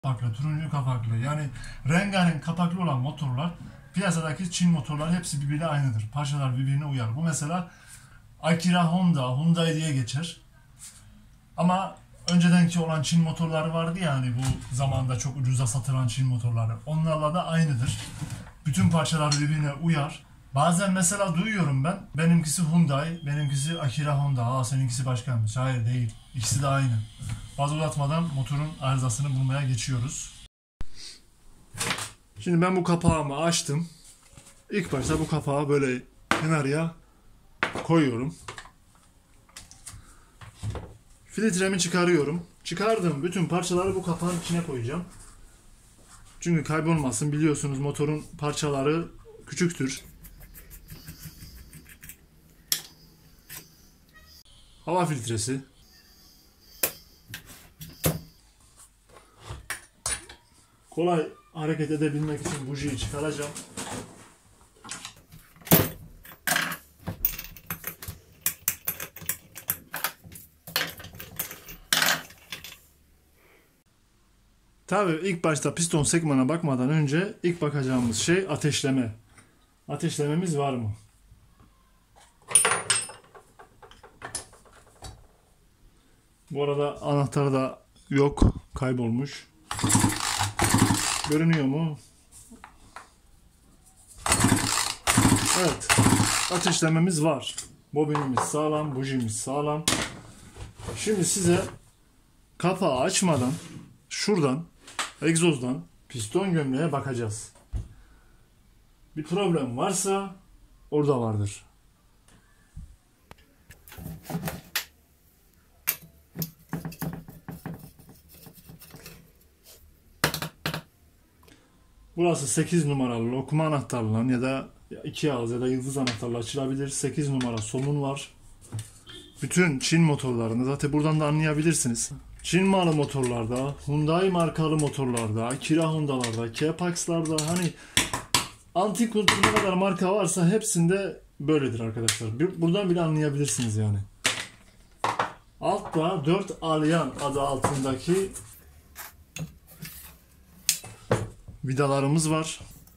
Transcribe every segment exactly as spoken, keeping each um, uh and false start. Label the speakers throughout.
Speaker 1: kapaklı, turuncu kapaklı, yani rengarenk kapaklı olan motorlar, piyasadaki Çin motorlar hepsi birbiriyle aynıdır. Parçalar birbirine uyar. Bu mesela Akira Honda, Hyundai diye geçer. Ama öncedenki olan Çin motorları vardı ya, hani bu zamanda çok ucuza satılan Çin motorları. Onlarla da aynıdır. Bütün parçalar birbirine uyar. Bazen mesela duyuyorum ben, benimkisi Hyundai, benimkisi Akira Honda. Aa, seninkisi başkaymış. Hayır, değil. İkisi de aynı. Fazla uzatmadan motorun arızasını bulmaya geçiyoruz. Şimdi ben bu kapağımı açtım. İlk başta bu kapağı böyle kenarıya koyuyorum. Filtremi çıkarıyorum. Çıkardığım bütün parçaları bu kapağın içine koyacağım. Çünkü kaybolmasın, biliyorsunuz motorun parçaları küçüktür. Hava filtresi. Kolay hareket edebilmek için bujiyi çıkaracağım. Tabii ilk başta piston sekmana bakmadan önce ilk bakacağımız şey ateşleme. Ateşlememiz var mı? Bu arada anahtarı da yok, kaybolmuş. Görünüyor mu? Evet, ateşlememiz var. Bobinimiz sağlam, bujimiz sağlam. Şimdi size kapağı açmadan şuradan, egzozdan piston gömleğe bakacağız. Bir problem varsa orada vardır. Burası sekiz numaralı lokma anahtarla ya da iki ağız ya da yıldız anahtarla açılabilir. sekiz numara somun var. Bütün Çin motorlarında zaten buradan da anlayabilirsiniz. Çin malı motorlarda, Hyundai markalı motorlarda, Akira Honda'larda, K-Pax'larda, hani antik kültür ne kadar marka varsa hepsinde böyledir arkadaşlar. Buradan bile anlayabilirsiniz yani. Altta dört alyan adı altındaki vidalarımız var.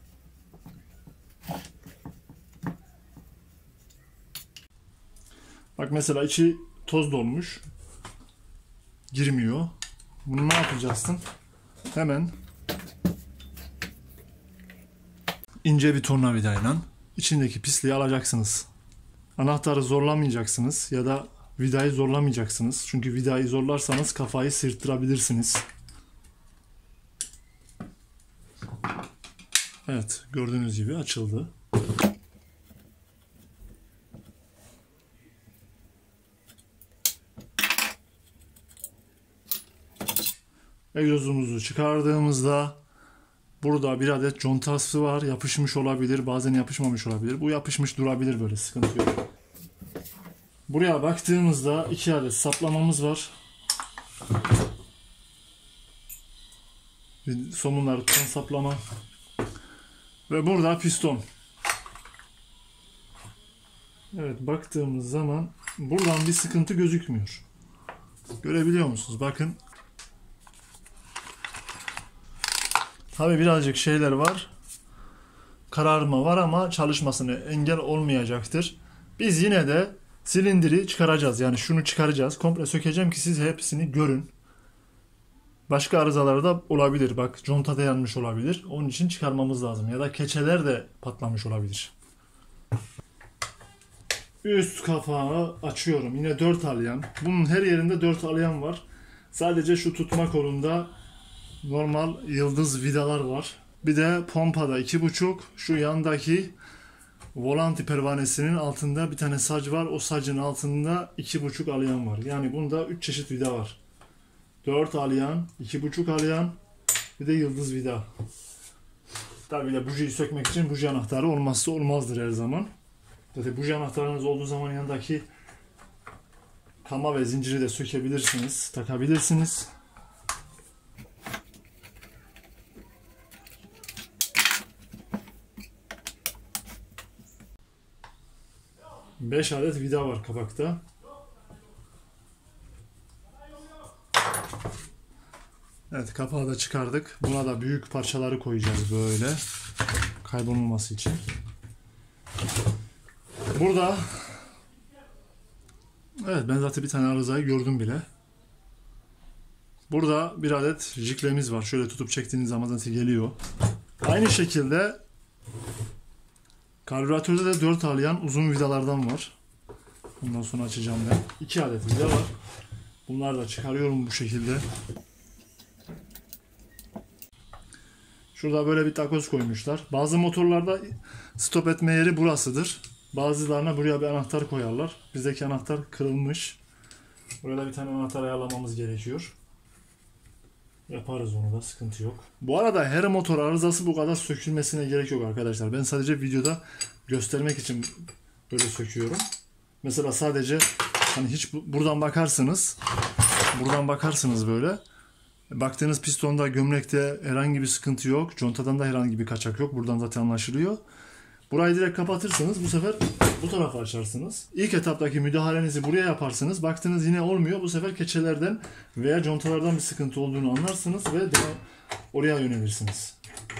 Speaker 1: Bak mesela içi toz dolmuş. Girmiyor. Bunu ne yapacaksın? Hemen ince bir tornavidayla içindeki pisliği alacaksınız. Anahtarı zorlamayacaksınız ya da vidayı zorlamayacaksınız. Çünkü vidayı zorlarsanız kafayı sırttırabilirsiniz. Evet, gördüğünüz gibi açıldı. Egzozumuzu çıkardığımızda burada bir adet contası var. Yapışmış olabilir, bazen yapışmamış olabilir. Bu yapışmış durabilir, böyle sıkıntı yok. Buraya baktığımızda iki adet saplamamız var. Somunları tutan saplama. Ve burada piston. Evet, baktığımız zaman buradan bir sıkıntı gözükmüyor. Görebiliyor musunuz? Bakın. Tabii birazcık şeyler var. Kararma var ama çalışmasını engel olmayacaktır. Biz yine de silindiri çıkaracağız. Yani şunu çıkaracağız. Komple sökeceğim ki siz hepsini görün. Başka arızaları da olabilir. Bak, conta da yanmış olabilir. Onun için çıkarmamız lazım. Ya da keçeler de patlamış olabilir. Üst kapağı açıyorum. Yine dört alyan. Bunun her yerinde dört alyan var. Sadece şu tutma kolunda normal yıldız vidalar var. Bir de pompada iki buçuk. Şu yandaki volanti pervanesinin altında bir tane sac var. O sacın altında iki buçuk alyan var. Yani bunda üç çeşit vida var. dört alyan, iki buçuk alyan, bir de yıldız vida. Tabii de bujiyi sökmek için buji anahtarı olmazsa olmazdır her zaman. Zaten buji anahtarınız olduğu zaman yanındaki kama ve zinciri de sökebilirsiniz, takabilirsiniz. beş adet vida var kapakta. Evet, kapağı da çıkardık. Buna da büyük parçaları koyacağız böyle. Kaybolmaması için. Burada evet, ben zaten bir tane arızayı gördüm bile. Burada bir adet jiklemiz var. Şöyle tutup çektiğiniz zaman zaten geliyor. Aynı şekilde karbüratörde de dört alayan uzun vidalardan var. Bundan sonra açacağım ben. iki adet vida var. Bunları da çıkarıyorum bu şekilde. Şurada böyle bir takoz koymuşlar. Bazı motorlarda stop etme yeri burasıdır. Bazılarına buraya bir anahtar koyarlar. Bizdeki anahtar kırılmış. Burada bir tane anahtar ayarlamamız gerekiyor. Yaparız onu da, sıkıntı yok. Bu arada her motor arızası bu kadar sökülmesine gerek yok arkadaşlar. Ben sadece videoda göstermek için böyle söküyorum. Mesela sadece hani hiç buradan bakarsınız. Buradan bakarsınız böyle. Baktığınız pistonda, gömlekte herhangi bir sıkıntı yok. Contadan da herhangi bir kaçak yok. Buradan zaten anlaşılıyor. Burayı direkt kapatırsınız. Bu sefer bu tarafa açarsınız. İlk etaptaki müdahalenizi buraya yaparsınız. Baktınız yine olmuyor. Bu sefer keçelerden veya contalardan bir sıkıntı olduğunu anlarsınız ve daha oraya yönelirsiniz.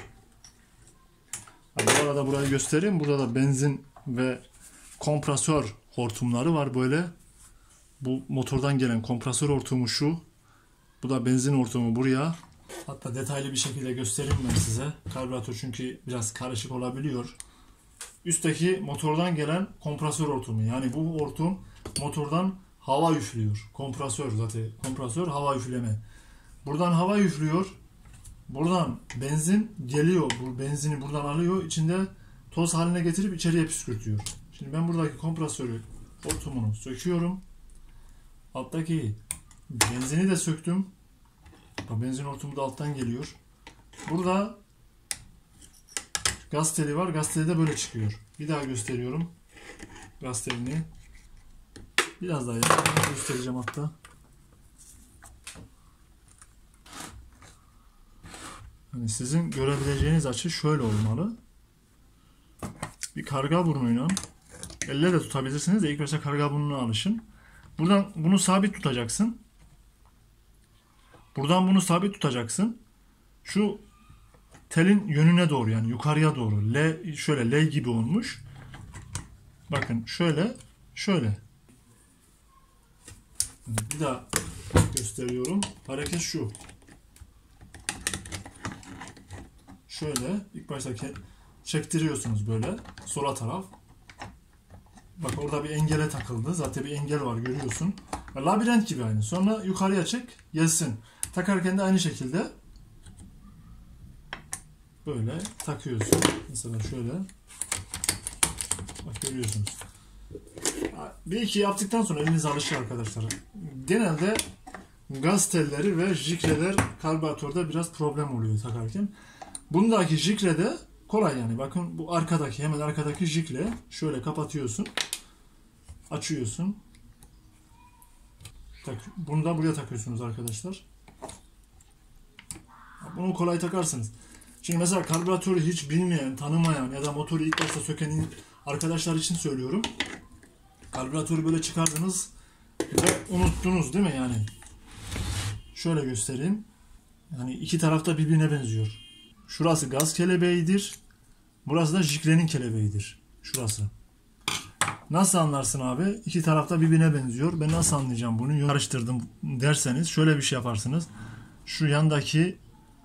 Speaker 1: Yani bu arada burayı göstereyim. Burada da benzin ve kompresör hortumları var böyle. Bu motordan gelen kompresör hortumu şu. Bu da benzin hortumu buraya. Hatta detaylı bir şekilde göstereyim ben size. Karbüratör çünkü biraz karışık olabiliyor. Üstteki motordan gelen kompresör hortumu. Yani bu hortum motordan hava üflüyor. Kompresör zaten. Kompresör hava üfleme. Buradan hava üflüyor. Buradan benzin geliyor. Bu benzini buradan alıyor. İçinde toz haline getirip içeriye püskürtüyor. Şimdi ben buradaki kompresörü hortumunu söküyorum. Alttaki benzini de söktüm. Benzin hortumu da alttan geliyor. Burada gaz teli var. Gaz teli de böyle çıkıyor. Bir daha gösteriyorum. Gaz telini. Biraz daha yakın göstereceğim hatta. Yani sizin görebileceğiniz açı şöyle olmalı. Bir karga burnuyla elle de tutabilirsiniz de ilk başta karga burnuna alışın. Buradan bunu sabit tutacaksın. Buradan bunu sabit tutacaksın. Şu telin yönüne doğru, yani yukarıya doğru. L, şöyle L gibi olmuş. Bakın şöyle, şöyle. Bir daha gösteriyorum. Hareket şu. Şöyle ilk başta çektiriyorsunuz böyle sola taraf. Bak orada bir engele takıldı. Zaten bir engel var, görüyorsun. Labirent gibi aynı. Sonra yukarıya çek, gelsin. Takarken de aynı şekilde böyle takıyorsun. Mesela şöyle. Bak görüyorsunuz. Bir iki yaptıktan sonra eliniz alışır arkadaşlar. Genelde gaz telleri ve jikreler karbüratörde biraz problem oluyor takarken. Bundaki jikrede kolay yani. Bakın bu arkadaki, hemen arkadaki jikle şöyle kapatıyorsun. Açıyorsun. Bunu da buraya takıyorsunuz arkadaşlar. Bunu kolay takarsınız. Şimdi mesela karbüratörü hiç bilmeyen, tanımayan ya da motoru ilk başta söken arkadaşlar için söylüyorum. Karbüratörü böyle çıkardınız ve unuttunuz değil mi yani? Şöyle göstereyim. Yani iki tarafta birbirine benziyor. Şurası gaz kelebeğidir. Burası da jiklenin kelebeğidir. Şurası. Nasıl anlarsın abi? İki tarafta birbirine benziyor. Ben nasıl anlayacağım bunu? Karıştırdım derseniz şöyle bir şey yaparsınız. Şu yandaki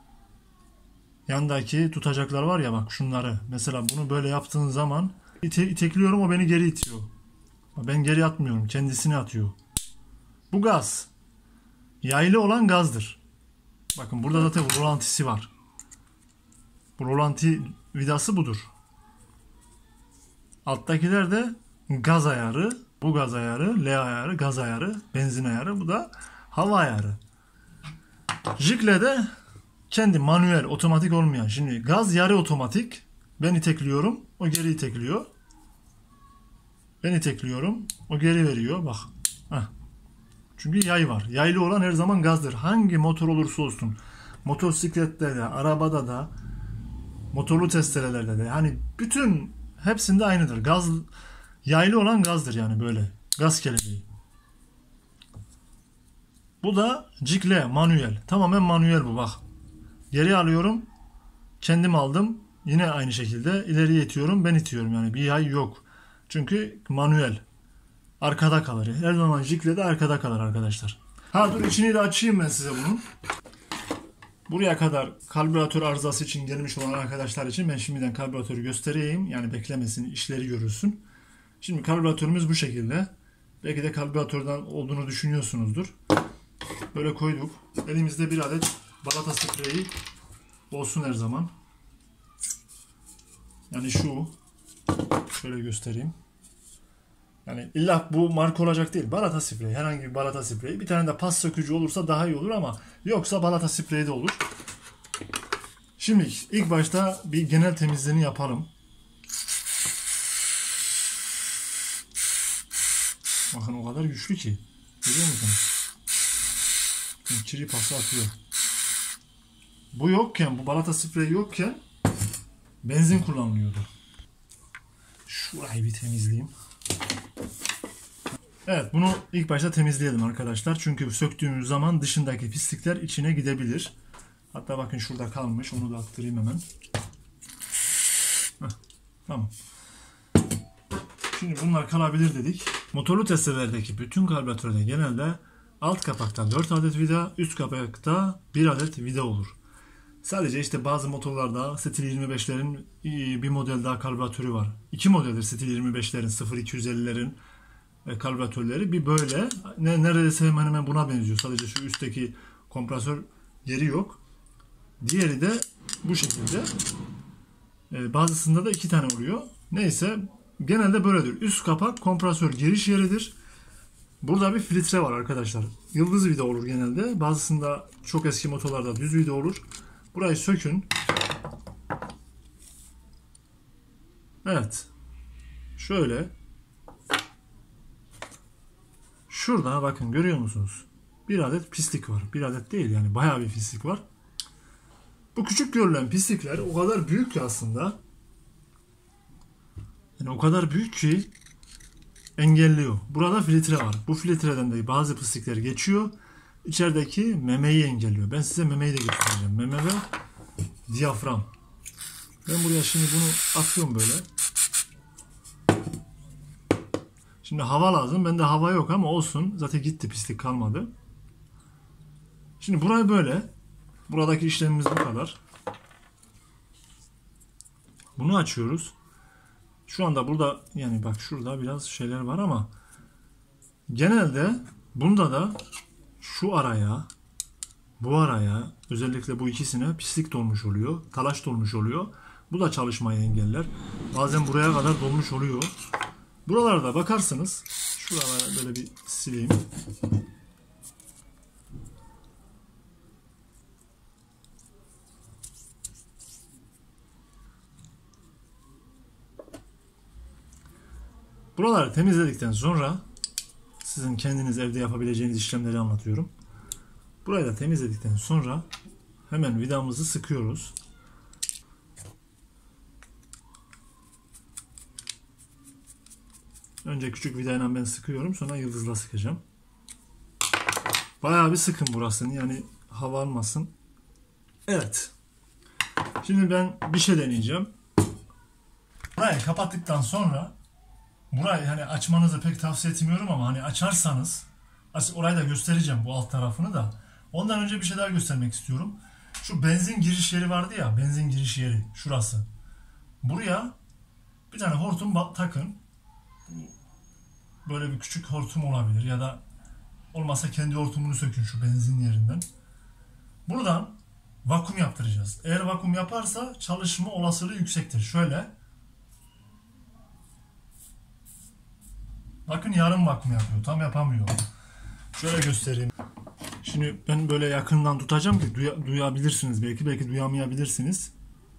Speaker 1: yandaki tutacaklar var ya, bak şunları. Mesela bunu böyle yaptığın zaman ite, itekliyorum, o beni geri itiyor. Ben geri atmıyorum. Kendisini atıyor. Bu gaz. Yaylı olan gazdır. Bakın burada zaten rolantisi var. Bu rolanti vidası budur. Alttakiler de gaz ayarı. Bu gaz ayarı, L ayarı, gaz ayarı, benzin ayarı. Bu da hava ayarı. Jikle de kendi manuel, otomatik olmayan. Şimdi gaz yarı otomatik. Ben itekliyorum, o geri itekliyor. Ben itekliyorum, o geri veriyor. Bak. Heh. Çünkü yay var. Yaylı olan her zaman gazdır. Hangi motor olursa olsun. Motosiklette de, arabada da, motorlu testerelerde de. Yani bütün hepsinde aynıdır. Gaz, yaylı olan gazdır yani böyle. Gaz kelebeği. Bu da cikle manuel. Tamamen manuel bu bak. Geri alıyorum. Kendim aldım. Yine aynı şekilde ileriye itiyorum. Ben itiyorum yani bir yay yok. Çünkü manuel. Arkada kalır. Her zaman jikle de arkada kalır arkadaşlar. Ha dur içini de açayım ben size bunun. Buraya kadar karbüratör arızası için gelmiş olan arkadaşlar için ben şimdiden karbüratörü göstereyim. Yani beklemesin, işleri görülsün. Şimdi karbüratörümüz bu şekilde. Belki de karbüratörden olduğunu düşünüyorsunuzdur. Böyle koyduk. Elimizde bir adet balata spreyi olsun her zaman. Yani şu. Şöyle göstereyim. Yani illa bu marka olacak değil. Balata spreyi. Herhangi bir balata spreyi. Bir tane de pas sökücü olursa daha iyi olur ama yoksa balata spreyi de olur. Şimdi ilk başta bir genel temizliğini yapalım. Bakın o kadar güçlü ki. Görüyor musunuz? Kiri pası atıyor. Bu yokken, bu balata spreyi yokken benzin kullanılıyordu. Şurayı bir temizleyeyim. Evet, bunu ilk başta temizleyelim arkadaşlar. Çünkü söktüğümüz zaman dışındaki pislikler içine gidebilir. Hatta bakın şurada kalmış. Onu da attırayım hemen. Heh, tamam. Şimdi bunlar kalabilir dedik. Motorlu testelerdeki bütün karbüratörde genelde alt kapakta dört adet vida, üst kapakta bir adet vida olur. Sadece işte bazı motorlarda Stil yirmi beşlerin bir model daha karbüratörü var. İki modeldir Stil yirmi beşlerin, sıfır iki yüz ellilerin karbüratörleri. Bir böyle neredeyse hemen hemen buna benziyor. Sadece şu üstteki kompresör yeri yok. Diğeri de bu şekilde. Bazısında da iki tane oluyor. Neyse genelde böyledir. Üst kapak kompresör giriş yeridir. Burada bir filtre var arkadaşlar. Yıldız vida olur genelde. Bazısında çok eski motorlarda düz vida olur. Burayı sökün. Evet. Şöyle. Şurada bakın görüyor musunuz? Bir adet pislik var. Bir adet değil yani bayağı bir pislik var. Bu küçük görülen pislikler o kadar büyük ki aslında. Yani o kadar büyük ki engelliyor. Burada filtre var. Bu filtreden de bazı pislikler geçiyor. İçerideki memeyi engelliyor. Ben size memeyi de göstereceğim. Meme ve diyafram. Ben buraya şimdi bunu atıyorum böyle. Şimdi hava lazım. Bende hava yok ama olsun. Zaten gitti, pislik kalmadı. Şimdi burayı böyle. Buradaki işlemimiz bu kadar. Bunu açıyoruz. Şu anda burada yani bak şurada biraz şeyler var ama genelde bunda da şu araya, bu araya, özellikle bu ikisine pislik dolmuş oluyor. Talaş dolmuş oluyor. Bu da çalışmayı engeller. Bazen buraya kadar dolmuş oluyor. Buralarda bakarsınız. Şuralara böyle bir sileyim. Buraları temizledikten sonra sizin kendiniz evde yapabileceğiniz işlemleri anlatıyorum. Burayı da temizledikten sonra hemen vidamızı sıkıyoruz. Önce küçük vidayla ben sıkıyorum. Sonra yıldızla sıkacağım. Bayağı bir sıkın burasını. Yani hava almasın. Evet. Şimdi ben bir şey deneyeceğim. Burayı kapattıktan sonra burayı hani açmanızı pek tavsiye etmiyorum ama hani açarsanız orayı da göstereceğim bu alt tarafını da. Ondan önce bir şey daha göstermek istiyorum. Şu benzin giriş yeri vardı ya. Benzin giriş yeri. Şurası. Buraya bir tane hortum takın. Böyle bir küçük hortum olabilir ya da olmazsa kendi hortumunu sökün şu benzin yerinden. Buradan vakum yaptıracağız. Eğer vakum yaparsa çalışma olasılığı yüksektir. Şöyle. Bakın yarım vakum yapıyor. Tam yapamıyor. Şöyle göstereyim. Şimdi ben böyle yakından tutacağım ki duya, duyabilirsiniz belki. Belki duyamayabilirsiniz.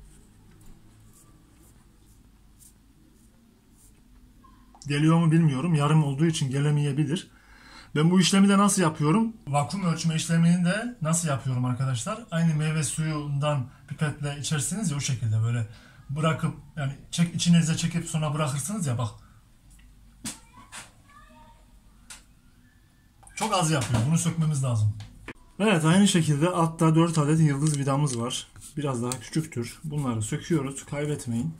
Speaker 1: Geliyor mu bilmiyorum. Yarım olduğu için gelemeyebilir. Ben bu işlemi de nasıl yapıyorum? Vakum ölçme işlemini de nasıl yapıyorum arkadaşlar? Aynı meyve suyundan pipetle içersiniz ya o şekilde böyle bırakıp yani çek, içinize çekip sonra bırakırsınız ya bak. Çok az yapıyor. Bunu sökmemiz lazım. Evet, aynı şekilde altta dört adet yıldız vidamız var. Biraz daha küçüktür. Bunları söküyoruz. Kaybetmeyin.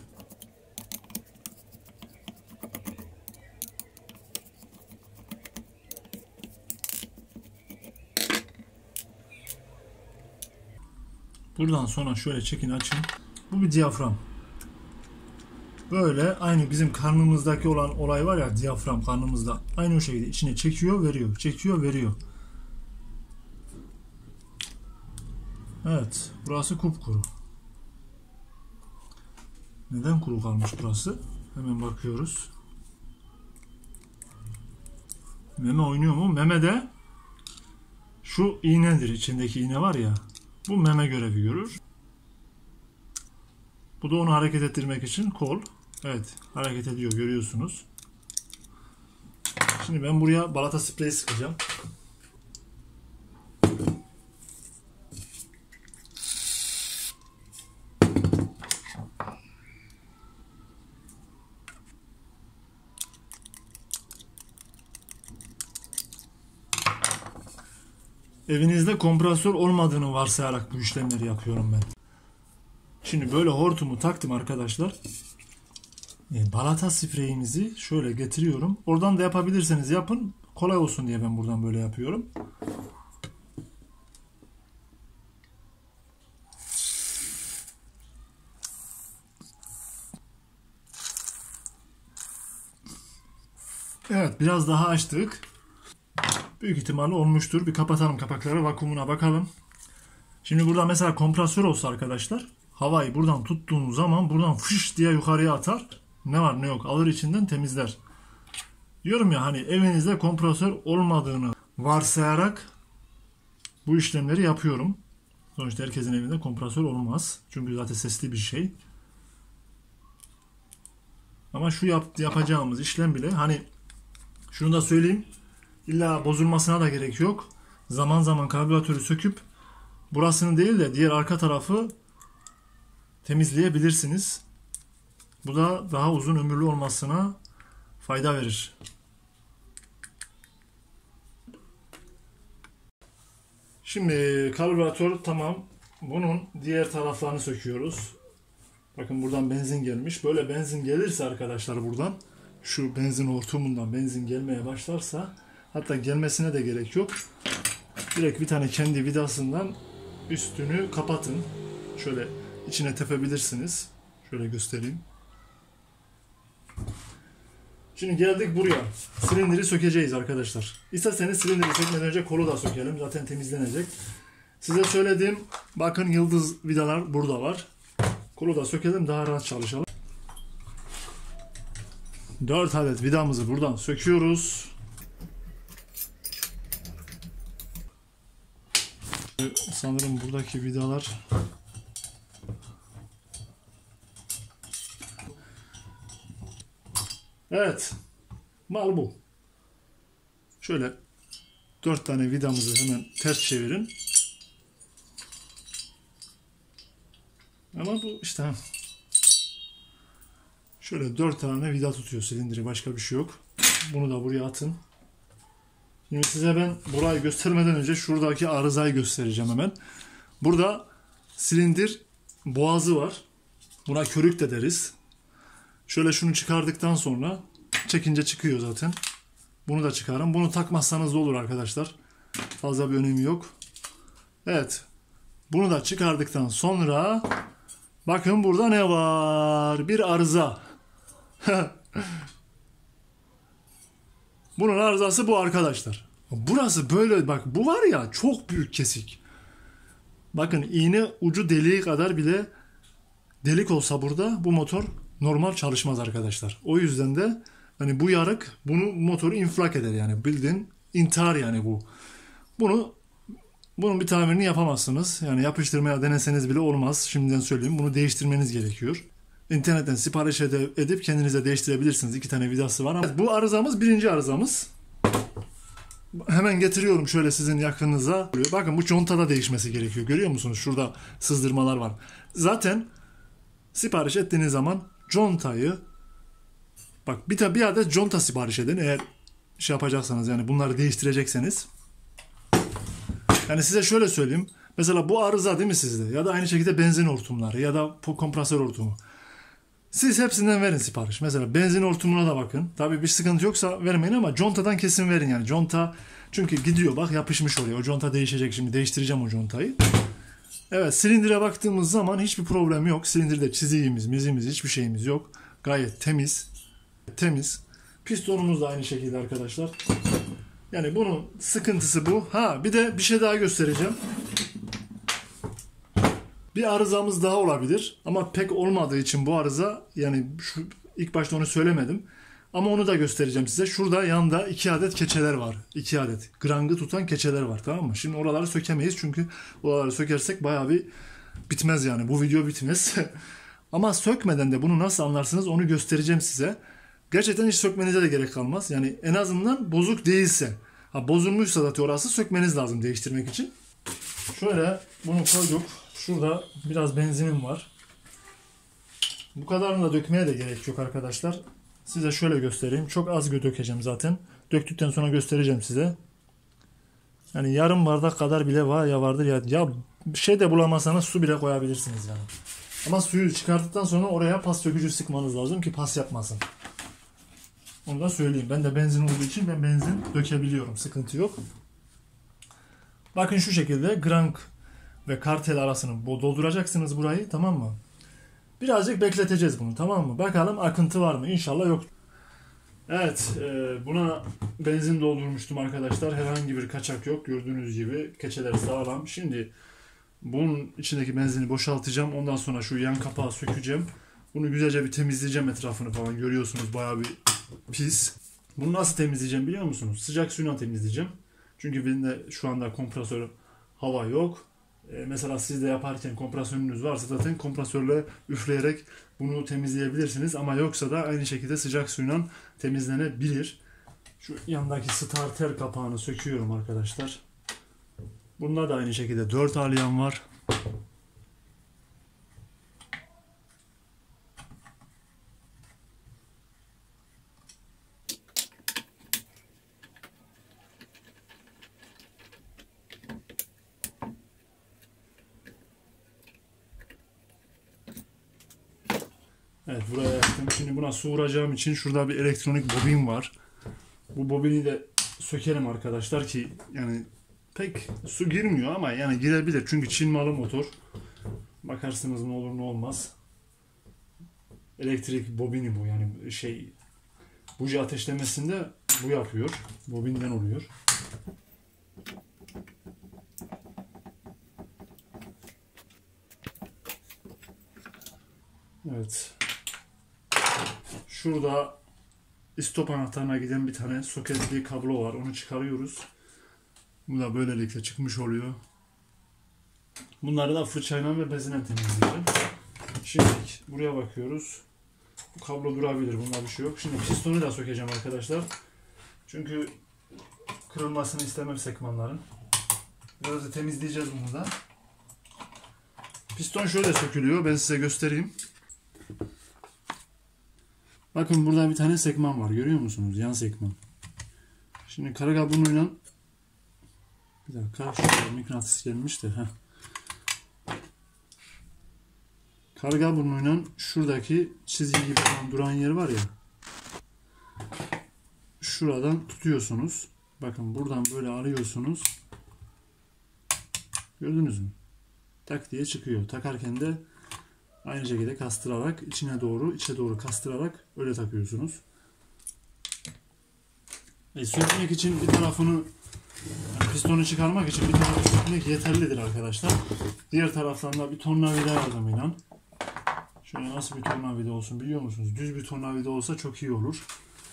Speaker 1: Buradan sonra şöyle çekin, açın. Bu bir diyafram. Böyle aynı bizim karnımızdaki olan olay var ya, diyafram karnımızda. Aynı o şekilde içine çekiyor, veriyor. Çekiyor, veriyor. Evet, burası kupkuru. Neden kuru kalmış burası? Hemen bakıyoruz. Meme oynuyor mu? Meme de şu iğnedir. İçindeki iğne var ya. Bu meme görevi görür. Bu da onu hareket ettirmek için kol. Evet, hareket ediyor, görüyorsunuz. Şimdi ben buraya balata spreyi sıkacağım. Evinizde kompresör olmadığını varsayarak bu işlemleri yapıyorum ben. Şimdi böyle hortumu taktım arkadaşlar. E, balata spreyimizi şöyle getiriyorum. Oradan da yapabilirseniz yapın. Kolay olsun diye ben buradan böyle yapıyorum. Evet, biraz daha açtık. Büyük ihtimalle olmuştur. Bir kapatalım kapakları, vakumuna bakalım. Şimdi burada mesela kompresör olsa arkadaşlar, havayı buradan tuttuğunuz zaman buradan fış diye yukarıya atar. Ne var ne yok alır, içinden temizler. Diyorum ya, hani evinizde kompresör olmadığını varsayarak bu işlemleri yapıyorum. Sonuçta herkesin evinde kompresör olmaz. Çünkü zaten sesli bir şey. Ama şu yap, yapacağımız işlem bile, hani şunu da söyleyeyim, illa bozulmasına da gerek yok. Zaman zaman karbüratörü söküp burasını değil de diğer arka tarafı temizleyebilirsiniz. Bu da daha uzun ömürlü olmasına fayda verir. Şimdi karbüratör tamam. Bunun diğer taraflarını söküyoruz. Bakın buradan benzin gelmiş. Böyle benzin gelirse arkadaşlar, buradan şu benzin hortumundan benzin gelmeye başlarsa, hatta gelmesine de gerek yok. Direkt bir tane kendi vidasından üstünü kapatın. Şöyle içine tepebilirsiniz. Şöyle göstereyim. Şimdi geldik buraya. Silindiri sökeceğiz arkadaşlar. İsterseniz silindiri sökmeden önce kolu da sökelim. Zaten temizlenecek. Size söylediğim, bakın yıldız vidalar burada var. Kolu da sökelim, daha rahat çalışalım. dört adet vidamızı buradan söküyoruz. Sanırım buradaki vidalar evet, mal bu. Şöyle dört tane vidamızı hemen ters çevirin. Ama bu işte şöyle dört tane vida tutuyor silindiri, başka bir şey yok. Bunu da buraya atın. Şimdi size ben burayı göstermeden önce şuradaki arızayı göstereceğim hemen. Burada silindir boğazı var. Buna körük de deriz. Şöyle şunu çıkardıktan sonra, çekince çıkıyor zaten. Bunu da çıkarın. Bunu takmazsanız da olur arkadaşlar. Fazla bir önemi yok. Evet. Bunu da çıkardıktan sonra bakın burada ne var? Bir arıza. Bunun arızası bu arkadaşlar. Burası böyle, bak bu var ya, çok büyük kesik. Bakın iğne ucu deliği kadar bile delik olsa burada bu motor normal çalışmaz arkadaşlar. O yüzden de hani bu yarık bunu motoru inflak eder, yani bildiğin intihar yani bu. Bunu bunun bir tamirini yapamazsınız. Yani yapıştırmaya deneseniz bile olmaz. Şimdiden söyleyeyim, bunu değiştirmeniz gerekiyor. İnternetten sipariş edip kendinize değiştirebilirsiniz. İki tane vidası var. Evet, bu arızamız birinci arızamız. Hemen getiriyorum şöyle sizin yakınınıza. Bakın bu contada değişmesi gerekiyor. Görüyor musunuz? Şurada sızdırmalar var. Zaten sipariş ettiğiniz zaman contayı, bak bir, bir adet conta sipariş edin. Eğer şey yapacaksanız, yani bunları değiştirecekseniz. Yani size şöyle söyleyeyim. Mesela bu arıza değil mi sizde? Ya da aynı şekilde benzin hortumları ya da kompresör hortumu. Siz hepsinden verin sipariş. Mesela benzin hortumuna da bakın. Tabii bir sıkıntı yoksa vermeyin ama contadan kesin verin yani. Conta çünkü gidiyor, bak yapışmış oraya. O conta değişecek, şimdi değiştireceğim o contayı. Evet, silindire baktığımız zaman hiçbir problem yok. Silindirde çiziğimiz, mizimiz, hiçbir şeyimiz yok. Gayet temiz. Temiz. Pistonumuz da aynı şekilde arkadaşlar. Yani bunun sıkıntısı bu. Ha bir de bir şey daha göstereceğim. Bir arızamız daha olabilir ama pek olmadığı için bu arıza, yani şu ilk başta onu söylemedim. Ama onu da göstereceğim size. Şurada yanda iki adet keçeler var. iki adet. Grangı tutan keçeler var, tamam mı? Şimdi oraları sökemeyiz çünkü oraları sökersek bayağı bir bitmez yani. Bu video bitmez. Ama sökmeden de bunu nasıl anlarsınız onu göstereceğim size. Gerçekten hiç sökmenize de gerek kalmaz. Yani en azından bozuk değilse. Ha, bozulmuşsa da orası sökmeniz lazım değiştirmek için. Şöyle bunu koyduk. Şurada biraz benzinim var. Bu kadarını da dökmeye de gerek yok arkadaşlar. Size şöyle göstereyim. Çok az dökeceğim zaten. Döktükten sonra göstereceğim size. Yani yarım bardak kadar bile var ya vardır ya. Ya bir şey de bulamazsanız su bile koyabilirsiniz yani. Ama suyu çıkarttıktan sonra oraya pas sökücü sıkmanız lazım ki pas yapmasın. Onu da söyleyeyim. Ben de benzin olduğu için ben benzin dökebiliyorum. Sıkıntı yok. Bakın şu şekilde Grang ve kartel arasını dolduracaksınız burayı, tamam mı? Birazcık bekleteceğiz bunu, tamam mı? Bakalım akıntı var mı? İnşallah yok. Evet, e, buna benzin doldurmuştum arkadaşlar. Herhangi bir kaçak yok. Gördüğünüz gibi keçeler sağlam. Şimdi bunun içindeki benzini boşaltacağım. Ondan sonra şu yan kapağı sökeceğim. Bunu güzelce bir temizleyeceğim etrafını falan. Görüyorsunuz bayağı bir pis. Bunu nasıl temizleyeceğim biliyor musunuz? Sıcak suyla temizleyeceğim. Çünkü benim de şu anda kompresör hava yok. Ee, mesela siz de yaparken kompresörünüz varsa zaten kompresörle üfleyerek bunu temizleyebilirsiniz. Ama yoksa da aynı şekilde sıcak suyla temizlenebilir. Şu yandaki starter kapağını söküyorum arkadaşlar. Bunda da aynı şekilde dört alyan var. Evet, buraya yaktım. Şimdi buna su vuracağım için şurada bir elektronik bobin var. Bu bobini de sökerim arkadaşlar ki yani pek su girmiyor ama yani girebilir. Çünkü Çin malı motor. Bakarsınız ne olur ne olmaz. Elektrik bobini bu, yani şey buji ateşlemesinde bu yapıyor. Bobinden oluyor. Evet. Şurada istop anahtarına giden bir tane soketli kablo var. Onu çıkarıyoruz. Bu da böylelikle çıkmış oluyor. Bunları da fırçayla ve bezine temizleyeceğim. Şimdi buraya bakıyoruz. Bu kablo durabilir. Bunda bir şey yok. Şimdi pistonu da sökeceğim arkadaşlar. Çünkü kırılmasını istemem sekmanların. Biraz da temizleyeceğiz bunu da. Piston şöyle sökülüyor. Ben size göstereyim. Bakın burada bir tane sekman var. Görüyor musunuz? Yan sekman. Şimdi kara kablonuyla bir dakika, şurada mıknatıs gelmiş de heh. Kara kablonuyla şuradaki çizgi gibi duran yer var ya. Şuradan tutuyorsunuz. Bakın buradan böyle alıyorsunuz. Gördünüz mü? Tak diye çıkıyor. Takarken de aynı şekilde kastırarak içine doğru, içe doğru kastırarak öyle takıyorsunuz. E, sökmek için bir tarafını, yani pistonu çıkarmak için bir tarafı sökmek yeterlidir arkadaşlar. Diğer taraftan da bir tornavida yardımıyla. Şöyle nasıl bir tornavida olsun biliyor musunuz? Düz bir tornavida olsa çok iyi olur.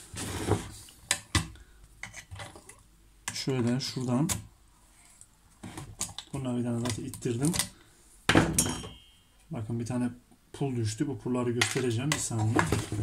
Speaker 1: Şöyle şuradan tornavidanı zaten ittirdim. Bakın bir tane pul düştü. Bu pulları göstereceğim bir saniye.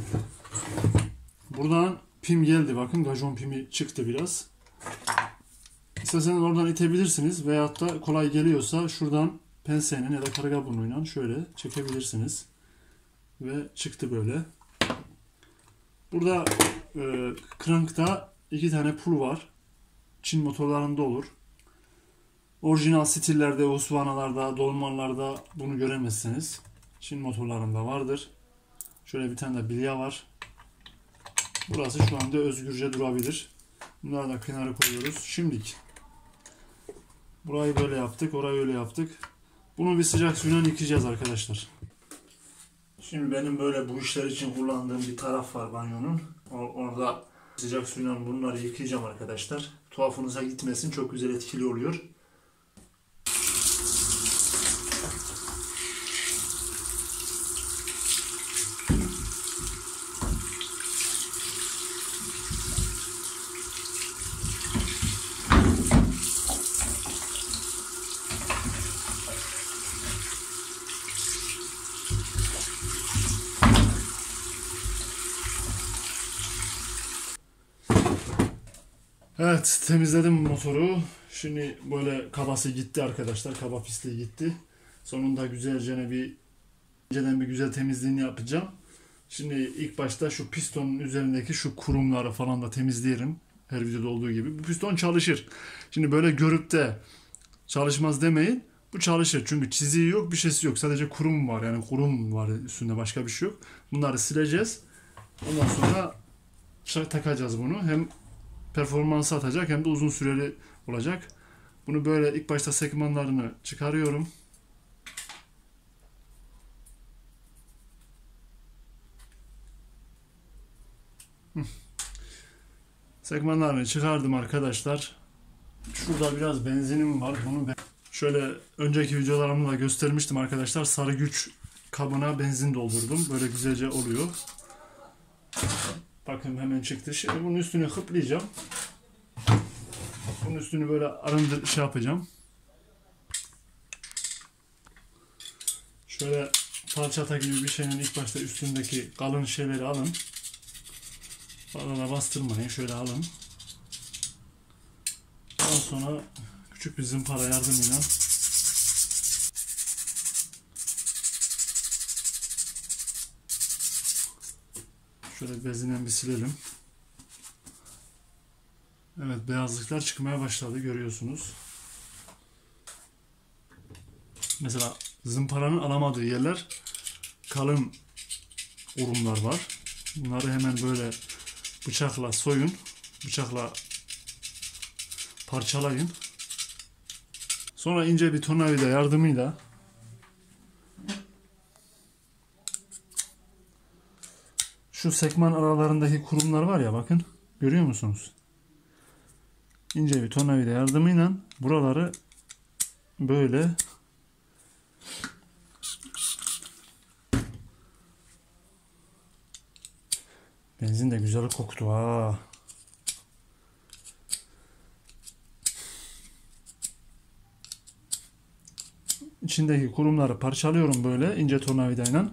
Speaker 1: Buradan pim geldi. Bakın gajon pimi çıktı biraz. İsterseniz oradan itebilirsiniz. Veyahut da kolay geliyorsa şuradan pensenin ya da karga burnuyla şöyle çekebilirsiniz. Ve çıktı böyle. Burada e, krankta iki tane pul var. Çin motorlarında olur. Orijinal stillerde, Husqvarna'larda, Dolmanlarda bunu göremezsiniz. Çin motorlarında vardır. Şöyle bir tane de bilya var. Burası şu anda özgürce durabilir. Bunları da kenara koyuyoruz. Şimdilik burayı böyle yaptık, orayı öyle yaptık. Bunu bir sıcak suyla yıkayacağız arkadaşlar. Şimdi benim böyle bu işler için kullandığım bir taraf var banyonun. Orada sıcak suyla bunları yıkayacağım arkadaşlar. Tuhafınıza gitmesin, çok güzel etkili oluyor. Evet, temizledim motoru. Şimdi böyle kabası gitti arkadaşlar. Kaba pisliği gitti. Sonunda güzelce bir önceden bir güzel temizliğini yapacağım. Şimdi ilk başta şu pistonun üzerindeki şu kurumları falan da temizleyelim. Her videoda olduğu gibi. Bu piston çalışır. Şimdi böyle görüp de çalışmaz demeyin. Bu çalışır. Çünkü çiziği yok, bir şeysi yok. Sadece kurum var. Yani kurum var üstünde, başka bir şey yok. Bunları sileceğiz. Ondan sonra takacağız bunu. Hem performansı atacak hem de uzun süreli olacak. Bunu böyle ilk başta sekmanlarını çıkarıyorum. Sekmanlarını çıkardım arkadaşlar. Şurada biraz benzinim var. Bunu ben şöyle önceki videolarımda göstermiştim arkadaşlar. Sarı güç kabına benzin doldurdum. Böyle güzelce oluyor. Bakın hemen çıktı. Şimdi bunun üstünü hıplayacağım. Bunun üstünü böyle arındır şey yapacağım. Şöyle falçata gibi bir şeyin ilk başta üstündeki kalın şeyleri alın. Fazla da bastırmayın. Şöyle alın. Daha sonra küçük bir zımpara yardımıyla şöyle bezinen bir silelim. Evet, beyazlıklar çıkmaya başladı, görüyorsunuz. Mesela zımparanın alamadığı yerler kalın urumlar var. Bunları hemen böyle bıçakla soyun. Bıçakla parçalayın. Sonra ince bir tornavida yardımıyla şu sekman aralarındaki kurumlar var ya, bakın. Görüyor musunuz? İnce bir tornavida yardımıyla buraları böyle benzin de güzel koktu ha. İçindeki kurumları parçalıyorum böyle ince tornavidayla.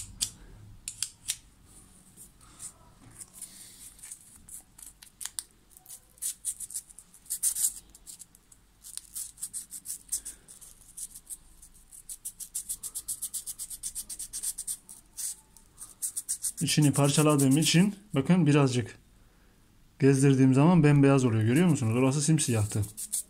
Speaker 1: İçini parçaladığım için bakın birazcık gezdirdiğim zaman bembeyaz oluyor. Görüyor musunuz? Orası simsiyahtı.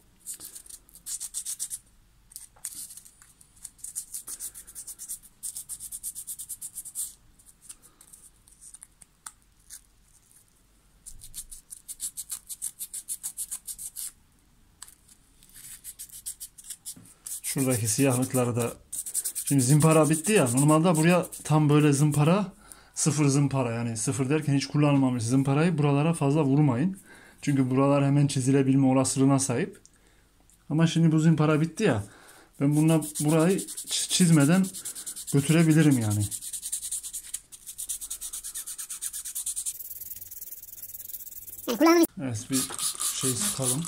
Speaker 1: Şuradaki siyahlıkları da, şimdi zımpara bitti ya, normalde buraya tam böyle zımpara, sıfır zımpara, yani sıfır derken hiç kullanılmamış zımparayı buralara fazla vurmayın. Çünkü buralar hemen çizilebilme olasılığına sahip. Ama şimdi bu zımpara bitti ya, ben bununla burayı çizmeden götürebilirim yani. Evet, bir şey sıkalım.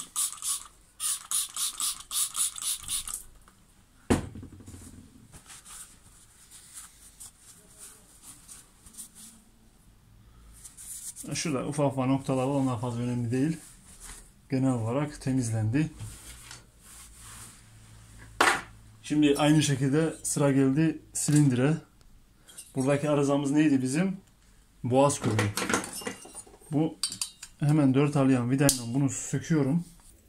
Speaker 1: Şurada ufak ufak noktalar var, onlar fazla önemli değil. Genel olarak temizlendi. Şimdi aynı şekilde sıra geldi silindire. Buradaki arızamız neydi bizim? Boğaz kömürü. Bu hemen dört alyan vidayla bunu söküyorum.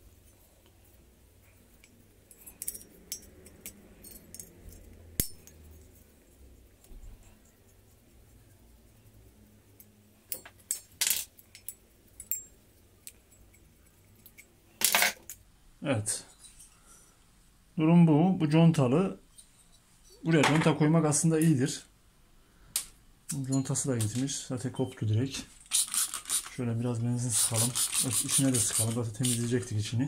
Speaker 1: Evet. Durum bu. Bu contalı. Buraya conta koymak aslında iyidir. Contası da gitmiş. Zaten koptu direkt. Şöyle biraz benzin sıkalım. İçine de sıkalım. Zaten temizleyecektik içini.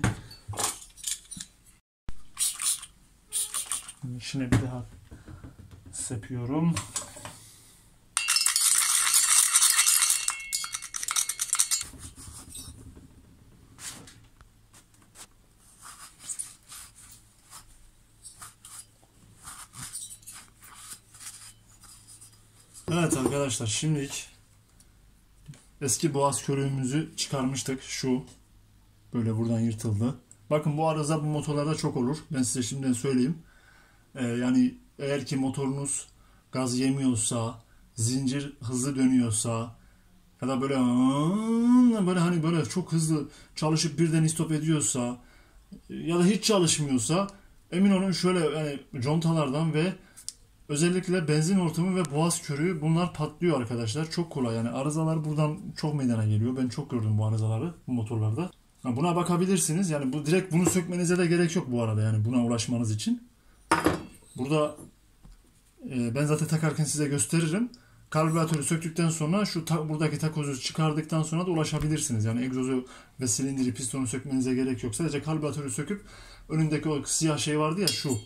Speaker 1: İçine bir daha sepiyorum. Evet arkadaşlar, şimdilik eski boğaz körüğümüzü çıkarmıştık. Şu böyle buradan yırtıldı. Bakın bu arıza bu motorlarda çok olur. Ben size şimdiden söyleyeyim. Ee, yani eğer ki motorunuz gaz yemiyorsa, zincir hızlı dönüyorsa ya da böyle böyle hani böyle çok hızlı çalışıp birden istop ediyorsa ya da hiç çalışmıyorsa, emin olun şöyle yani contalardan ve özellikle benzin hortumu ve boğaz körüğü bunlar patlıyor arkadaşlar. Çok kolay yani, arızalar buradan çok meydana geliyor. Ben çok gördüm bu arızaları bu motorlarda. Buna bakabilirsiniz. Yani bu direkt bunu sökmenize de gerek yok bu arada, yani buna ulaşmanız için. Burada e, ben zaten takarken size gösteririm. Karbüratörü söktükten sonra şu ta, buradaki takozu çıkardıktan sonra da ulaşabilirsiniz. Yani egzozu ve silindiri, pistonu sökmenize gerek yok. Sadece karbüratörü söküp önündeki o siyah şey vardı ya, şu.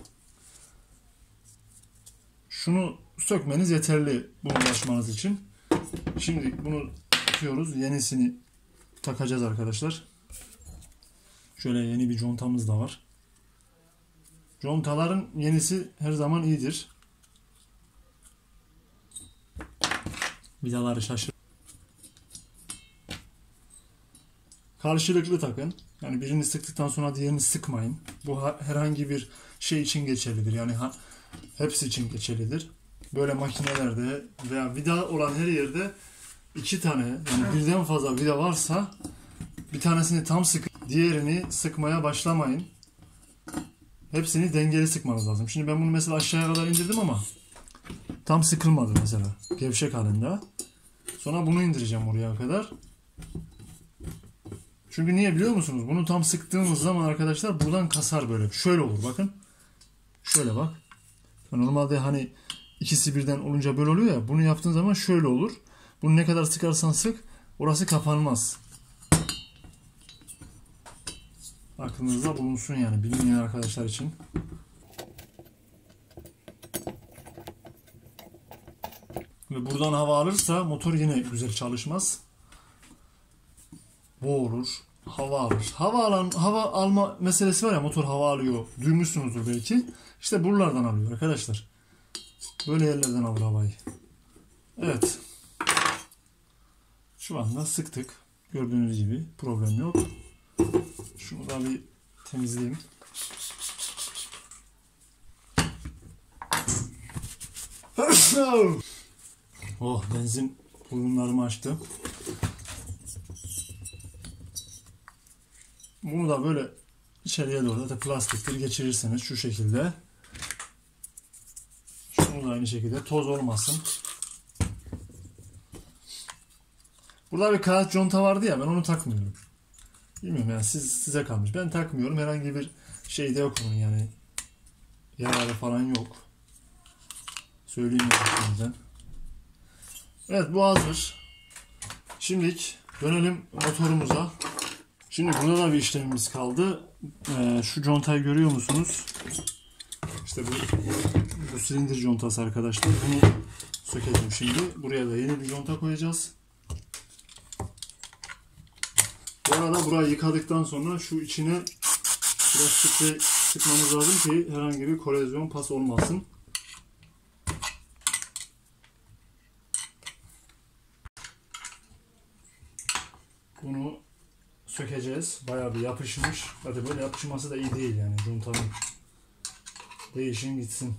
Speaker 1: Şunu sökmeniz yeterli buna ulaşmanız için. Şimdi bunu takıyoruz. Yenisini takacağız arkadaşlar. Şöyle yeni bir contamız da var. Contaların yenisi her zaman iyidir. Vidaları şaşır. Karşılıklı takın. Yani birini sıktıktan sonra diğerini sıkmayın. Bu herhangi bir şey için geçerlidir. Yani hepsi için geçerlidir. Böyle makinelerde veya vida olan her yerde iki tane, yani birden fazla vida varsa bir tanesini tam sıkın, diğerini sıkmaya başlamayın. Hepsini dengeli sıkmanız lazım. Şimdi ben bunu mesela aşağıya kadar indirdim ama tam sıkılmadı mesela. Gevşek halinde. Sonra bunu indireceğim oraya kadar. Çünkü niye biliyor musunuz? Bunu tam sıktığımız zaman arkadaşlar buradan kasar böyle. Şöyle olur bakın. Şöyle bak. Normalde hani ikisi birden olunca böyle oluyor ya. Bunu yaptığın zaman şöyle olur. Bunu ne kadar sıkarsan sık orası kapanmaz. Aklınızda bulunsun yani, bilmeyen arkadaşlar için. Ve buradan hava alırsa motor yine güzel çalışmaz. Boğulur, hava alır. Hava alan, hava alma meselesi var ya, motor hava alıyor. Duymuşsunuzdur belki. İşte buralardan alıyor arkadaşlar. Böyle yerlerden alır havayı. Evet. Şu anda sıktık. Gördüğünüz gibi problem yok. Şunu da bir temizleyeyim. Oh, benzin burunlarımı açtı. Bunu da böyle içeriye doğru da plastiktir geçirirseniz şu şekilde. Şunu da aynı şekilde, toz olmasın. Burada bir kağıt conta vardı ya, ben onu takmıyorum. Bilmiyorum yani, siz, size kalmış. Ben takmıyorum. Herhangi bir şey de yok onun yani. Yararı falan yok. Söyleyeyim ya. Evet, bu hazır. Şimdilik dönelim motorumuza. Şimdi burada da bir işlemimiz kaldı. Ee, şu contayı görüyor musunuz? İşte bu, bu silindir contası arkadaşlar. Bunu sökelim şimdi. Buraya da yeni bir conta koyacağız. Bu arada burayı yıkadıktan sonra şu içine biraz sprey sıkmamız lazım ki herhangi bir korozyon pas olmasın. Bunu sökeceğiz. Bayağı bir yapışmış. Hadi böyle yapışması da iyi değil yani. Contanın değişin gitsin.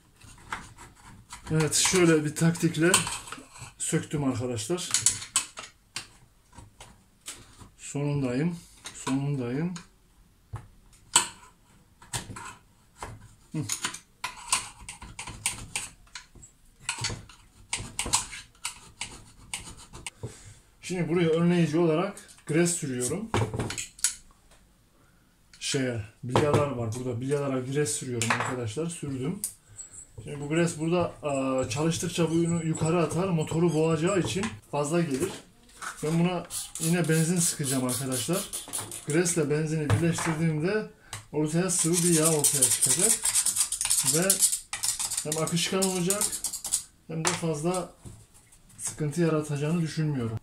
Speaker 1: Evet, şöyle bir taktikle söktüm arkadaşlar. Sonundayım. Sonundayım. Hı. Şimdi buraya önleyici olarak gres sürüyorum. Şeye, bilyalar var burada. Bilyalara gres sürüyorum arkadaşlar. Sürdüm. Şimdi bu gres burada çalıştıkça bu yukarı atar. Motoru boğacağı için fazla gelir. Ben buna yine benzin sıkacağım arkadaşlar. Gresle benzini birleştirdiğimde ortaya sıvı bir yağ ortaya çıkacak. Ve hem akışkan olacak hem de fazla sıkıntı yaratacağını düşünmüyorum.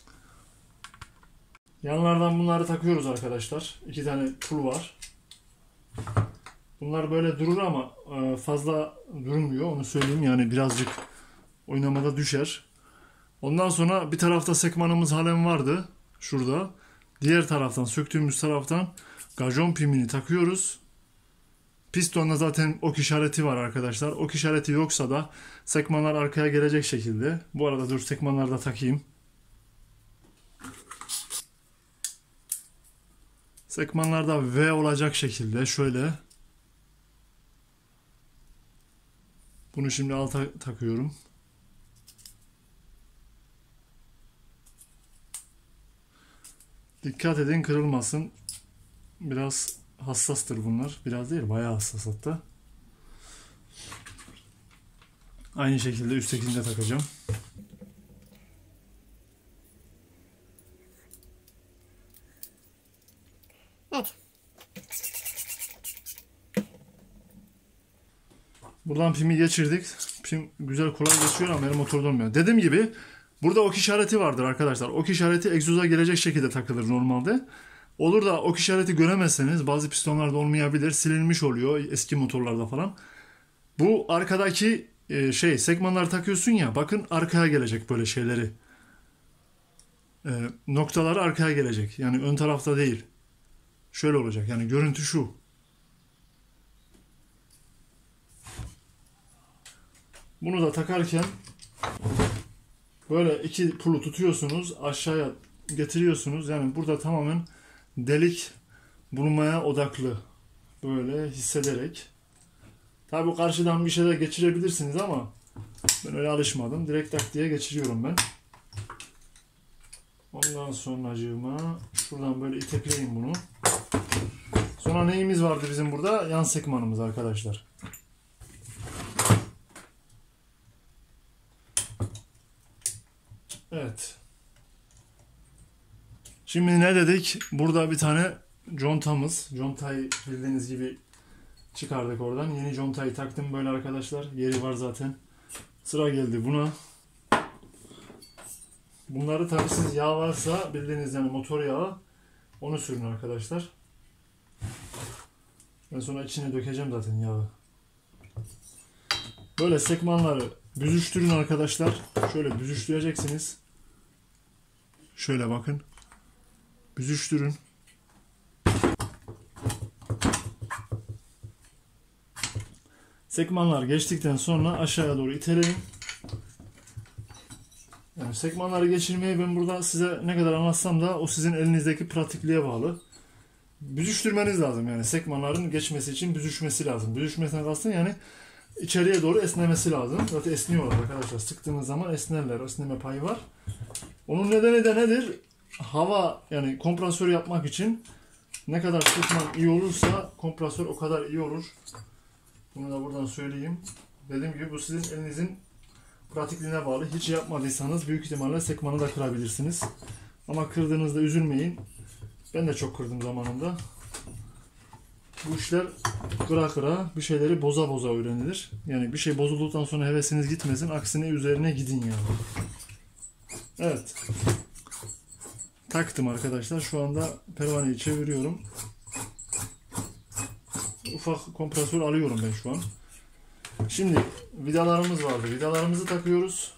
Speaker 1: Yanlardan bunları takıyoruz arkadaşlar. İki tane pul var. Bunlar böyle durur ama fazla durmuyor. Onu söyleyeyim, yani birazcık oynamada düşer. Ondan sonra bir tarafta sekmanımız halen vardı. Şurada. Diğer taraftan, söktüğümüz taraftan gajon pimini takıyoruz. Pistonda zaten ok işareti var arkadaşlar. Ok işareti yoksa da sekmanlar arkaya gelecek şekilde. Bu arada dur, sekmanları da takayım. Sekmanlarda V olacak şekilde şöyle. Bunu şimdi alta takıyorum. Dikkat edin kırılmasın. Biraz hassastır bunlar. Biraz değil, bayağı hassas hatta. Aynı şekilde üsttekini de takacağım. Evet. Buradan pimi geçirdik. Pim güzel, kolay geçiyor ama benim motorda olmuyor. Dediğim gibi burada ok işareti vardır arkadaşlar. Ok işareti egzoza gelecek şekilde takılır normalde. Olur da ok işareti göremezseniz, bazı pistonlarda olmayabilir. Silinmiş oluyor eski motorlarda falan. Bu arkadaki e, şey sekmanları takıyorsun ya, bakın arkaya gelecek böyle şeyleri. E, noktaları arkaya gelecek. Yani ön tarafta değil. Şöyle olacak. Yani görüntü şu. Bunu da takarken böyle iki pulu tutuyorsunuz, aşağıya getiriyorsunuz. Yani burada tamamen delik bulmaya odaklı. Böyle hissederek. Tabi karşıdan bir şeyler geçirebilirsiniz ama ben öyle alışmadım. Direkt tak diye geçiriyorum ben. Ondan sonracığıma şuradan böyle itekleyin bunu. Sonra neyimiz vardı bizim burada? Yan sekmanımız arkadaşlar. Evet. Şimdi ne dedik? Burada bir tane contamız. Contayı bildiğiniz gibi çıkardık oradan. Yeni contayı taktım böyle arkadaşlar. Yeri var zaten. Sıra geldi buna. Bunları tabii siz yağ varsa, bildiğiniz yani motor yağı, onu sürün arkadaşlar. Ben sonra içine dökeceğim zaten yağı. Böyle sekmanları büzüştürün arkadaşlar. Şöyle büzüştüreceksiniz. Şöyle bakın. Büzüştürün. Sekmanlar geçtikten sonra aşağıya doğru iteleyin. Yani sekmanları geçirmeyi ben burada size ne kadar anlatsam da o sizin elinizdeki pratikliğe bağlı. Büzüştürmeniz lazım yani, sekmanların geçmesi için büzüşmesi lazım. Büzüşmesine kastım yani içeriye doğru esnemesi lazım. Zaten esniyorlar arkadaşlar. Sıktığınız zaman esnerler. Esneme payı var. Onun nedeni de nedir? Hava, yani kompresör yapmak için ne kadar sıkman iyi olursa kompresör o kadar iyi olur. Bunu da buradan söyleyeyim. Dediğim gibi bu sizin elinizin pratikliğine bağlı. Hiç yapmadıysanız büyük ihtimalle sekmanı da kırabilirsiniz. Ama kırdığınızda üzülmeyin. Ben de çok kırdım zamanında. Bu işler kıra kıra, bir şeyleri boza boza öğrenilir. Yani bir şey bozulduktan sonra hevesiniz gitmesin. Aksine üzerine gidin yani. Evet. Taktım arkadaşlar. Şu anda pervaneyi çeviriyorum. Ufak kompresör alıyorum ben şu an. Şimdi vidalarımız vardı. Vidalarımızı takıyoruz.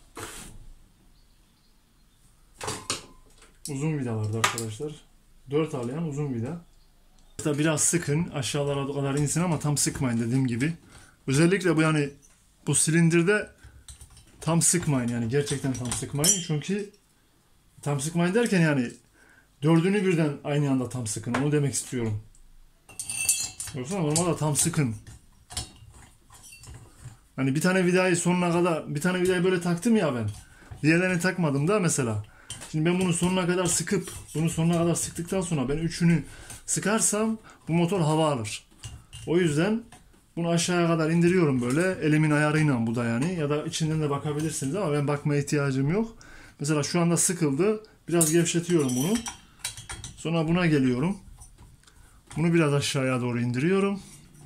Speaker 1: Uzun vidalardı arkadaşlar. dört alayan uzun vida. Biraz sıkın. Aşağılara kadar insin ama tam sıkmayın dediğim gibi. Özellikle bu yani bu silindirde tam sıkmayın yani, gerçekten tam sıkmayın. Çünkü tam sıkmayın derken yani Dördünü birden aynı anda tam sıkın. Onu demek istiyorum. Yoksa normalde tam sıkın. Hani bir tane vidayı sonuna kadar, bir tane vidayı böyle taktım ya ben. Diğerlerini takmadım da mesela. Şimdi ben bunu sonuna kadar sıkıp, bunu sonuna kadar sıktıktan sonra ben üçünü sıkarsam bu motor hava alır. O yüzden bunu aşağıya kadar indiriyorum böyle elimin ayarıyla, bu da yani. Ya da içinden de bakabilirsiniz ama ben bakmaya ihtiyacım yok. Mesela şu anda sıkıldı. Biraz gevşetiyorum bunu. Sonra buna geliyorum. Bunu biraz aşağıya doğru indiriyorum.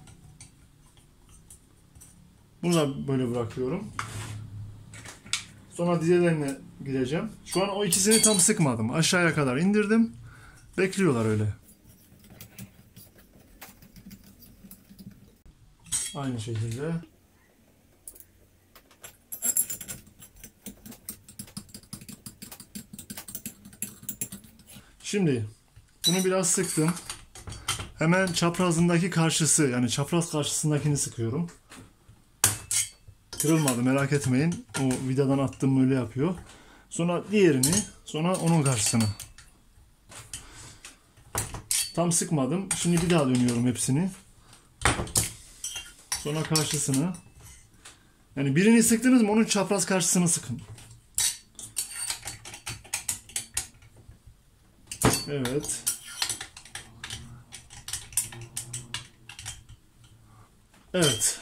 Speaker 1: Bunu da böyle bırakıyorum. Sonra diğerlerine gireceğim. Şu an o ikisini tam sıkmadım. Aşağıya kadar indirdim. Bekliyorlar öyle. Aynı şekilde. Şimdi bunu biraz sıktım. Hemen çaprazındaki karşısı, yani çapraz karşısındakini sıkıyorum. Kırılmadı, merak etmeyin. O vidadan attığım öyle yapıyor. Sonra diğerini, sonra onun karşısına. Tam sıkmadım. Şimdi bir daha dönüyorum hepsini. Sonra karşısını. Yani birini sıktınız mı onun çapraz karşısını sıkın. Evet. Evet.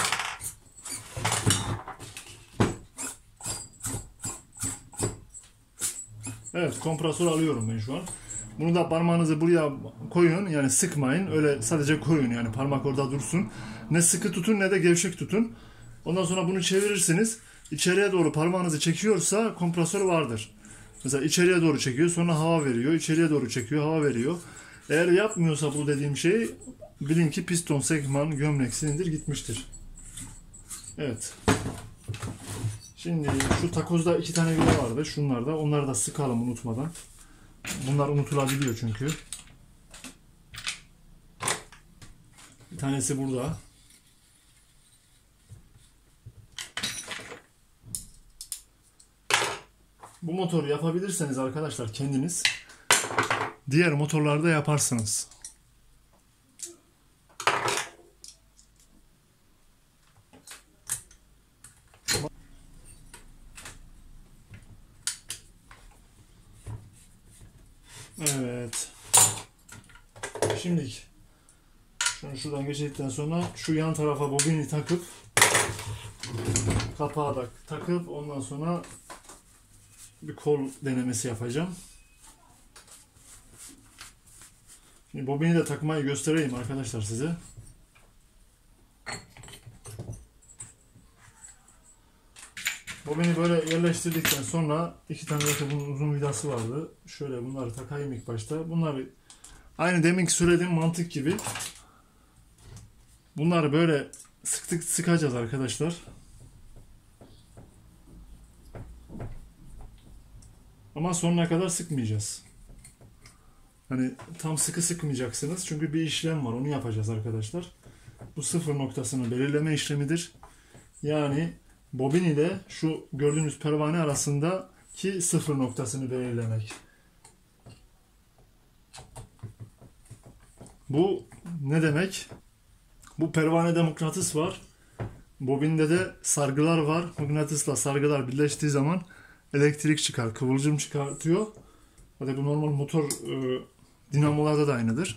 Speaker 1: Evet, kompresör alıyorum ben şu an. Bunu da parmağınızı buraya koyun, yani sıkmayın. Öyle sadece koyun, yani parmak orada dursun. Ne sıkı tutun ne de gevşek tutun. Ondan sonra bunu çevirirsiniz. İçeriye doğru parmağınızı çekiyorsa kompresör vardır. Mesela içeriye doğru çekiyor, sonra hava veriyor. İçeriye doğru çekiyor, hava veriyor. Eğer yapmıyorsa bu dediğim şey, bilin ki piston, sekman, gömlek, silindir gitmiştir. Evet. Şimdi şu takozda iki tane vida vardı. Şunlar da. Onları da sıkalım unutmadan. Bunlar unutulabiliyor çünkü. Bir tanesi burada. Bu motoru yapabilirseniz arkadaşlar kendiniz, diğer motorlarda yaparsınız. Evet. Şimdi şunu şuradan geçirdikten sonra şu yan tarafa bobini takıp kapağı da takıp ondan sonra bir kol denemesi yapacağım. Şimdi bobini de takmayı göstereyim arkadaşlar size. Bobini böyle yerleştirdikten sonra iki tane de bunun uzun vidası vardı. Şöyle bunları takayım ilk başta. Bunları aynı deminki söylediğim mantık gibi bunları böyle sıktık sıkacağız arkadaşlar. Ama sonuna kadar sıkmayacağız. Hani tam sıkı sıkmayacaksınız. Çünkü bir işlem var. Onu yapacağız arkadaşlar. Bu sıfır noktasını belirleme işlemidir. Yani bobin ile şu gördüğünüz pervane arasındaki sıfır noktasını belirlemek. Bu ne demek? Bu pervanede mıknatıs var. Bobinde de sargılar var. Mıknatısla sargılar birleştiği zaman elektrik çıkar, kıvılcım çıkartıyor. Hadi bu normal motor e, dinamolarda da aynıdır.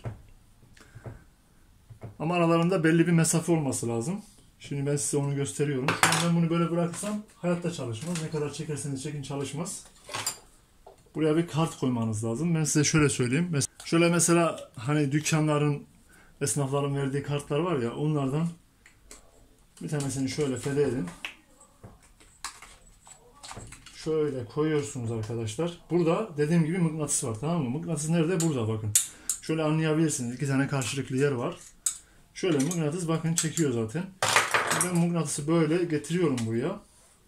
Speaker 1: Ama aralarında belli bir mesafe olması lazım. Şimdi ben size onu gösteriyorum. Şu an ben bunu böyle bıraksam hayatta çalışmaz. Ne kadar çekerseniz çekin çalışmaz. Buraya bir kart koymanız lazım. Ben size şöyle söyleyeyim. Mes şöyle mesela hani dükkanların, esnafların verdiği kartlar var ya, onlardan bir tanesini şöyle feda edin. Şöyle koyuyorsunuz arkadaşlar. Burada dediğim gibi mıknatıs var, tamam mı? Mıknatıs nerede? Burada bakın. Şöyle anlayabilirsiniz. İki tane karşılıklı yer var. Şöyle mıknatıs bakın çekiyor zaten. Ben mıknatısı böyle getiriyorum buraya.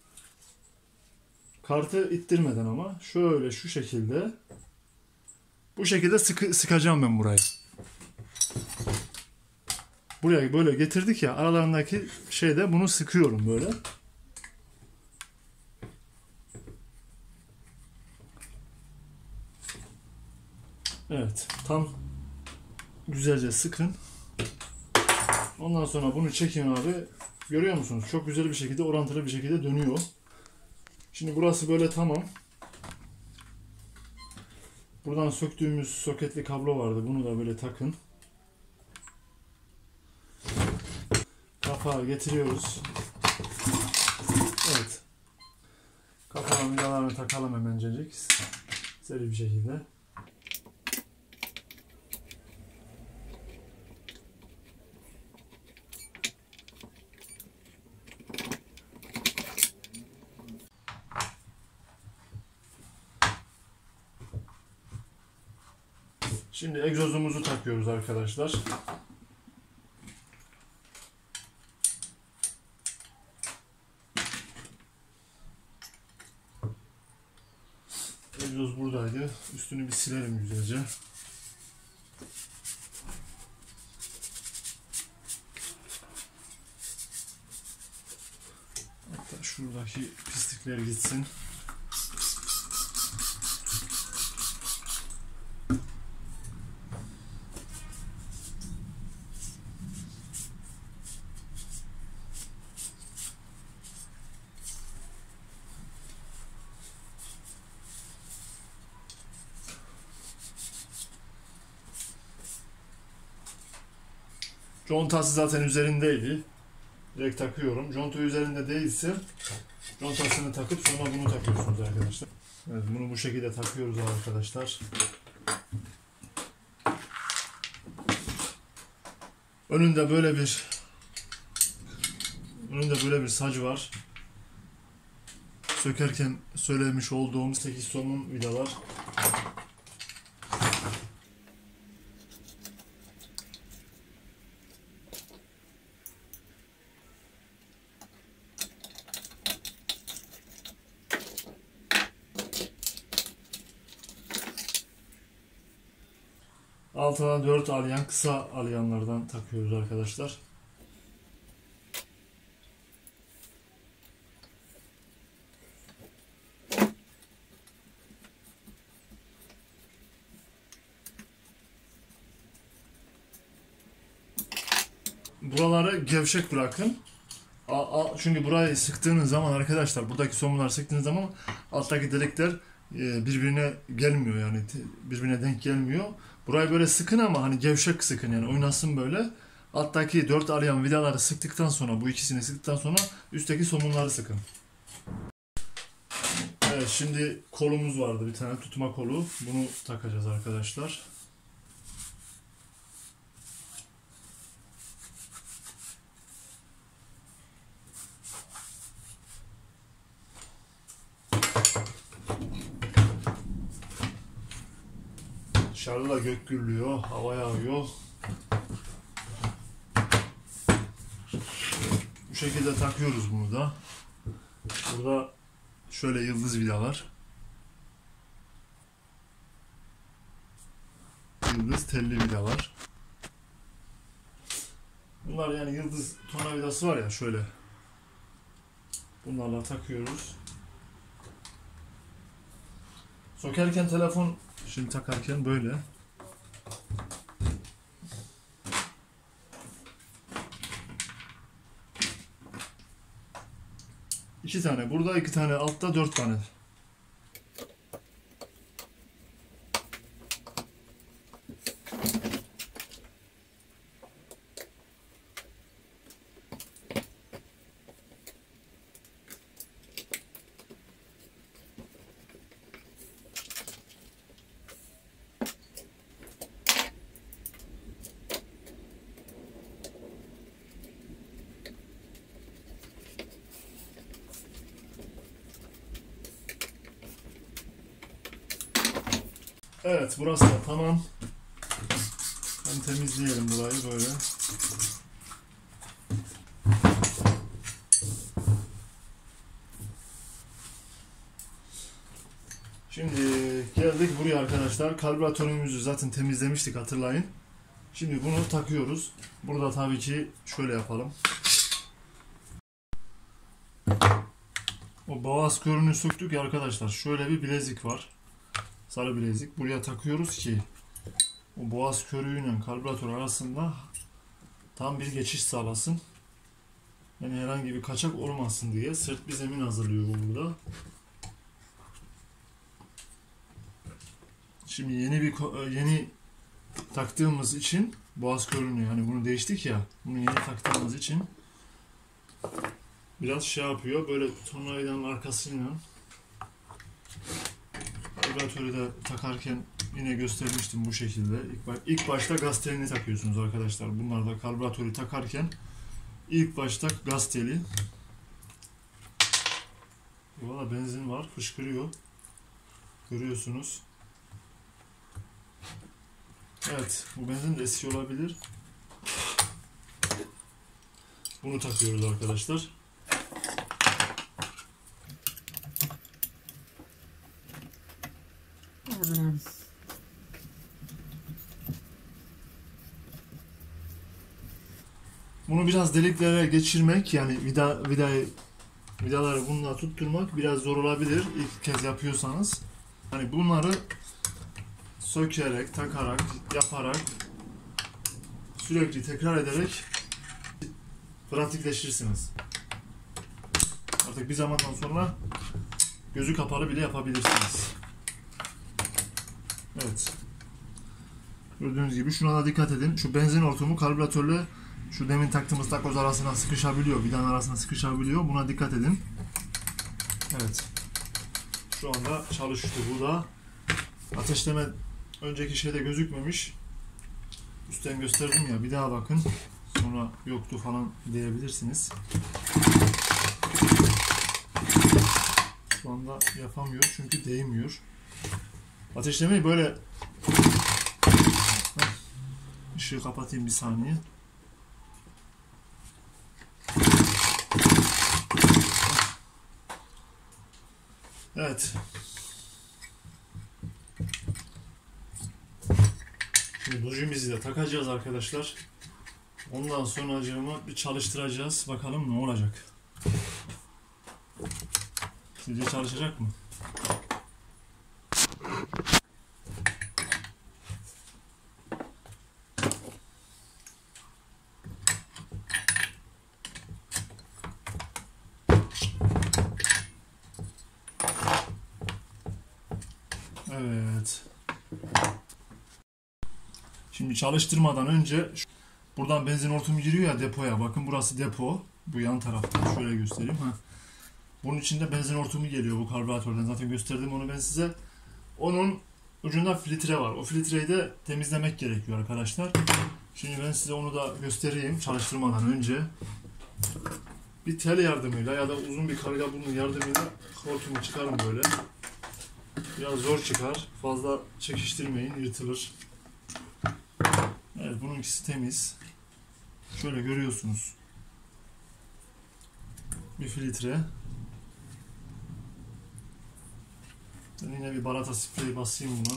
Speaker 1: Kartı ittirmeden ama şöyle şu şekilde. Bu şekilde sıkı, sıkacağım ben burayı. Buraya böyle getirdik ya, aralarındaki şeyde bunu sıkıyorum böyle. Evet, tam güzelce sıkın. Ondan sonra bunu çekin abi. Görüyor musunuz? Çok güzel bir şekilde, orantılı bir şekilde dönüyor. Şimdi burası böyle tamam. Buradan söktüğümüz soketli kablo vardı. Bunu da böyle takın. Kapağı getiriyoruz. Evet. Kapağın vidalarını takalım hemencecik. Seri bir şekilde. Şimdi egzozumuzu takıyoruz arkadaşlar. Egzoz buradaydı. Üstünü bir silelim güzelce. Hatta şuradaki pislikler gitsin. Contası zaten üzerindeydi. Direkt takıyorum. Conta üzerinde değilse contasını takıp sonra bunu takıyorsunuz arkadaşlar. Evet, bunu bu şekilde takıyoruz arkadaşlar. Önünde böyle bir önünde böyle bir sac var. Sökerken söylemiş olduğum sekiz somun vidalar. Altına dört alyan, kısa alyanlardan takıyoruz arkadaşlar. Buraları gevşek bırakın. Çünkü burayı sıktığınız zaman arkadaşlar, buradaki somunları sıktığınız zaman alttaki delikler birbirine gelmiyor, yani birbirine denk gelmiyor. Burayı böyle sıkın ama hani gevşek sıkın, yani oynasın böyle. Alttaki dört alyan vidaları sıktıktan sonra, bu ikisini sıktıktan sonra üstteki somunları sıkın. Evet, şimdi kolumuz vardı, bir tane tutma kolu. Bunu takacağız arkadaşlar. Dışarıda gök gürlüyor, hava yağıyor. Bu şekilde takıyoruz bunu da. Burada şöyle yıldız vidalar. Yıldız telli vidalar. Bunlar yani yıldız tornavidası var ya, şöyle. Bunlarla takıyoruz. Sokarken telefon, şimdi takarken böyle. İki tane burada, iki tane altta, dört tane. Evet, burası da tamam. Hem temizleyelim burayı böyle. Şimdi geldik buraya arkadaşlar. Karbüratörümüzü zaten temizlemiştik, hatırlayın. Şimdi bunu takıyoruz. Burada tabii ki şöyle yapalım. O bavaz körünü söktük ya arkadaşlar. Şöyle bir bilezik var. Sarı bilezik. Buraya takıyoruz ki o boğaz körüğüyle karbüratör arasında tam bir geçiş sağlasın. Yani herhangi bir kaçak olmasın diye sert bir zemin hazırlıyor bu burada. Şimdi yeni bir yeni taktığımız için boğaz körüğünü, yani bunu değiştik ya, bunu yeni taktığımız için biraz şey yapıyor, böyle tornavidanın arkasıyla karbüratörü de takarken yine göstermiştim bu şekilde. İlk, ilk başta gaz telini takıyorsunuz arkadaşlar. Bunlar da karbüratörü takarken ilk başta gaz teli. Valla benzin var, fışkırıyor. Görüyorsunuz. Evet, bu benzin de eski olabilir. Bunu takıyoruz arkadaşlar. Bunu biraz deliklere geçirmek, yani vida vidayı vidaları bununla tutturmak biraz zor olabilir ilk kez yapıyorsanız. Hani bunları sökerek, takarak, yaparak, sürekli tekrar ederek pratikleşirsiniz. Artık bir zamandan sonra gözü kapalı bile yapabilirsiniz. Evet. Gördüğünüz gibi şuna da dikkat edin. Şu benzin hortumu karbüratörle şu demin taktığımız takoz arasına sıkışabiliyor. Vidanın arasına sıkışabiliyor. Buna dikkat edin. Evet. Şu anda çalıştı bu da. Ateşleme önceki şeyde gözükmemiş. Üstten gösterdim ya. Bir daha bakın. Sonra yoktu falan diyebilirsiniz. Şu anda yapamıyor çünkü değmiyor. Ateşlemeyi böyle, ışığı kapatayım bir saniye. Evet. Şimdi bujimizi de takacağız arkadaşlar. Ondan sonra acımı bir çalıştıracağız. Bakalım ne olacak. Sizce çalışacak mı? Evet. Şimdi çalıştırmadan önce buradan benzin hortumu giriyor ya depoya. Bakın burası depo. Bu yan tarafta. Şöyle göstereyim. Ha. Bunun içinde benzin hortumu geliyor bu karbüratörden. Zaten gösterdim onu ben size. Onun ucunda filtre var. O filtreyi de temizlemek gerekiyor arkadaşlar. Şimdi ben size onu da göstereyim çalıştırmadan önce. Bir tel yardımıyla ya da uzun bir karga bunun yardımıyla hortumu çıkarın böyle. Biraz zor çıkar. Fazla çekiştirmeyin, yırtılır. Evet, bunun ikisi temiz. Şöyle görüyorsunuz. Bir filtre. Ben yine bir balata spreyi basayım buna.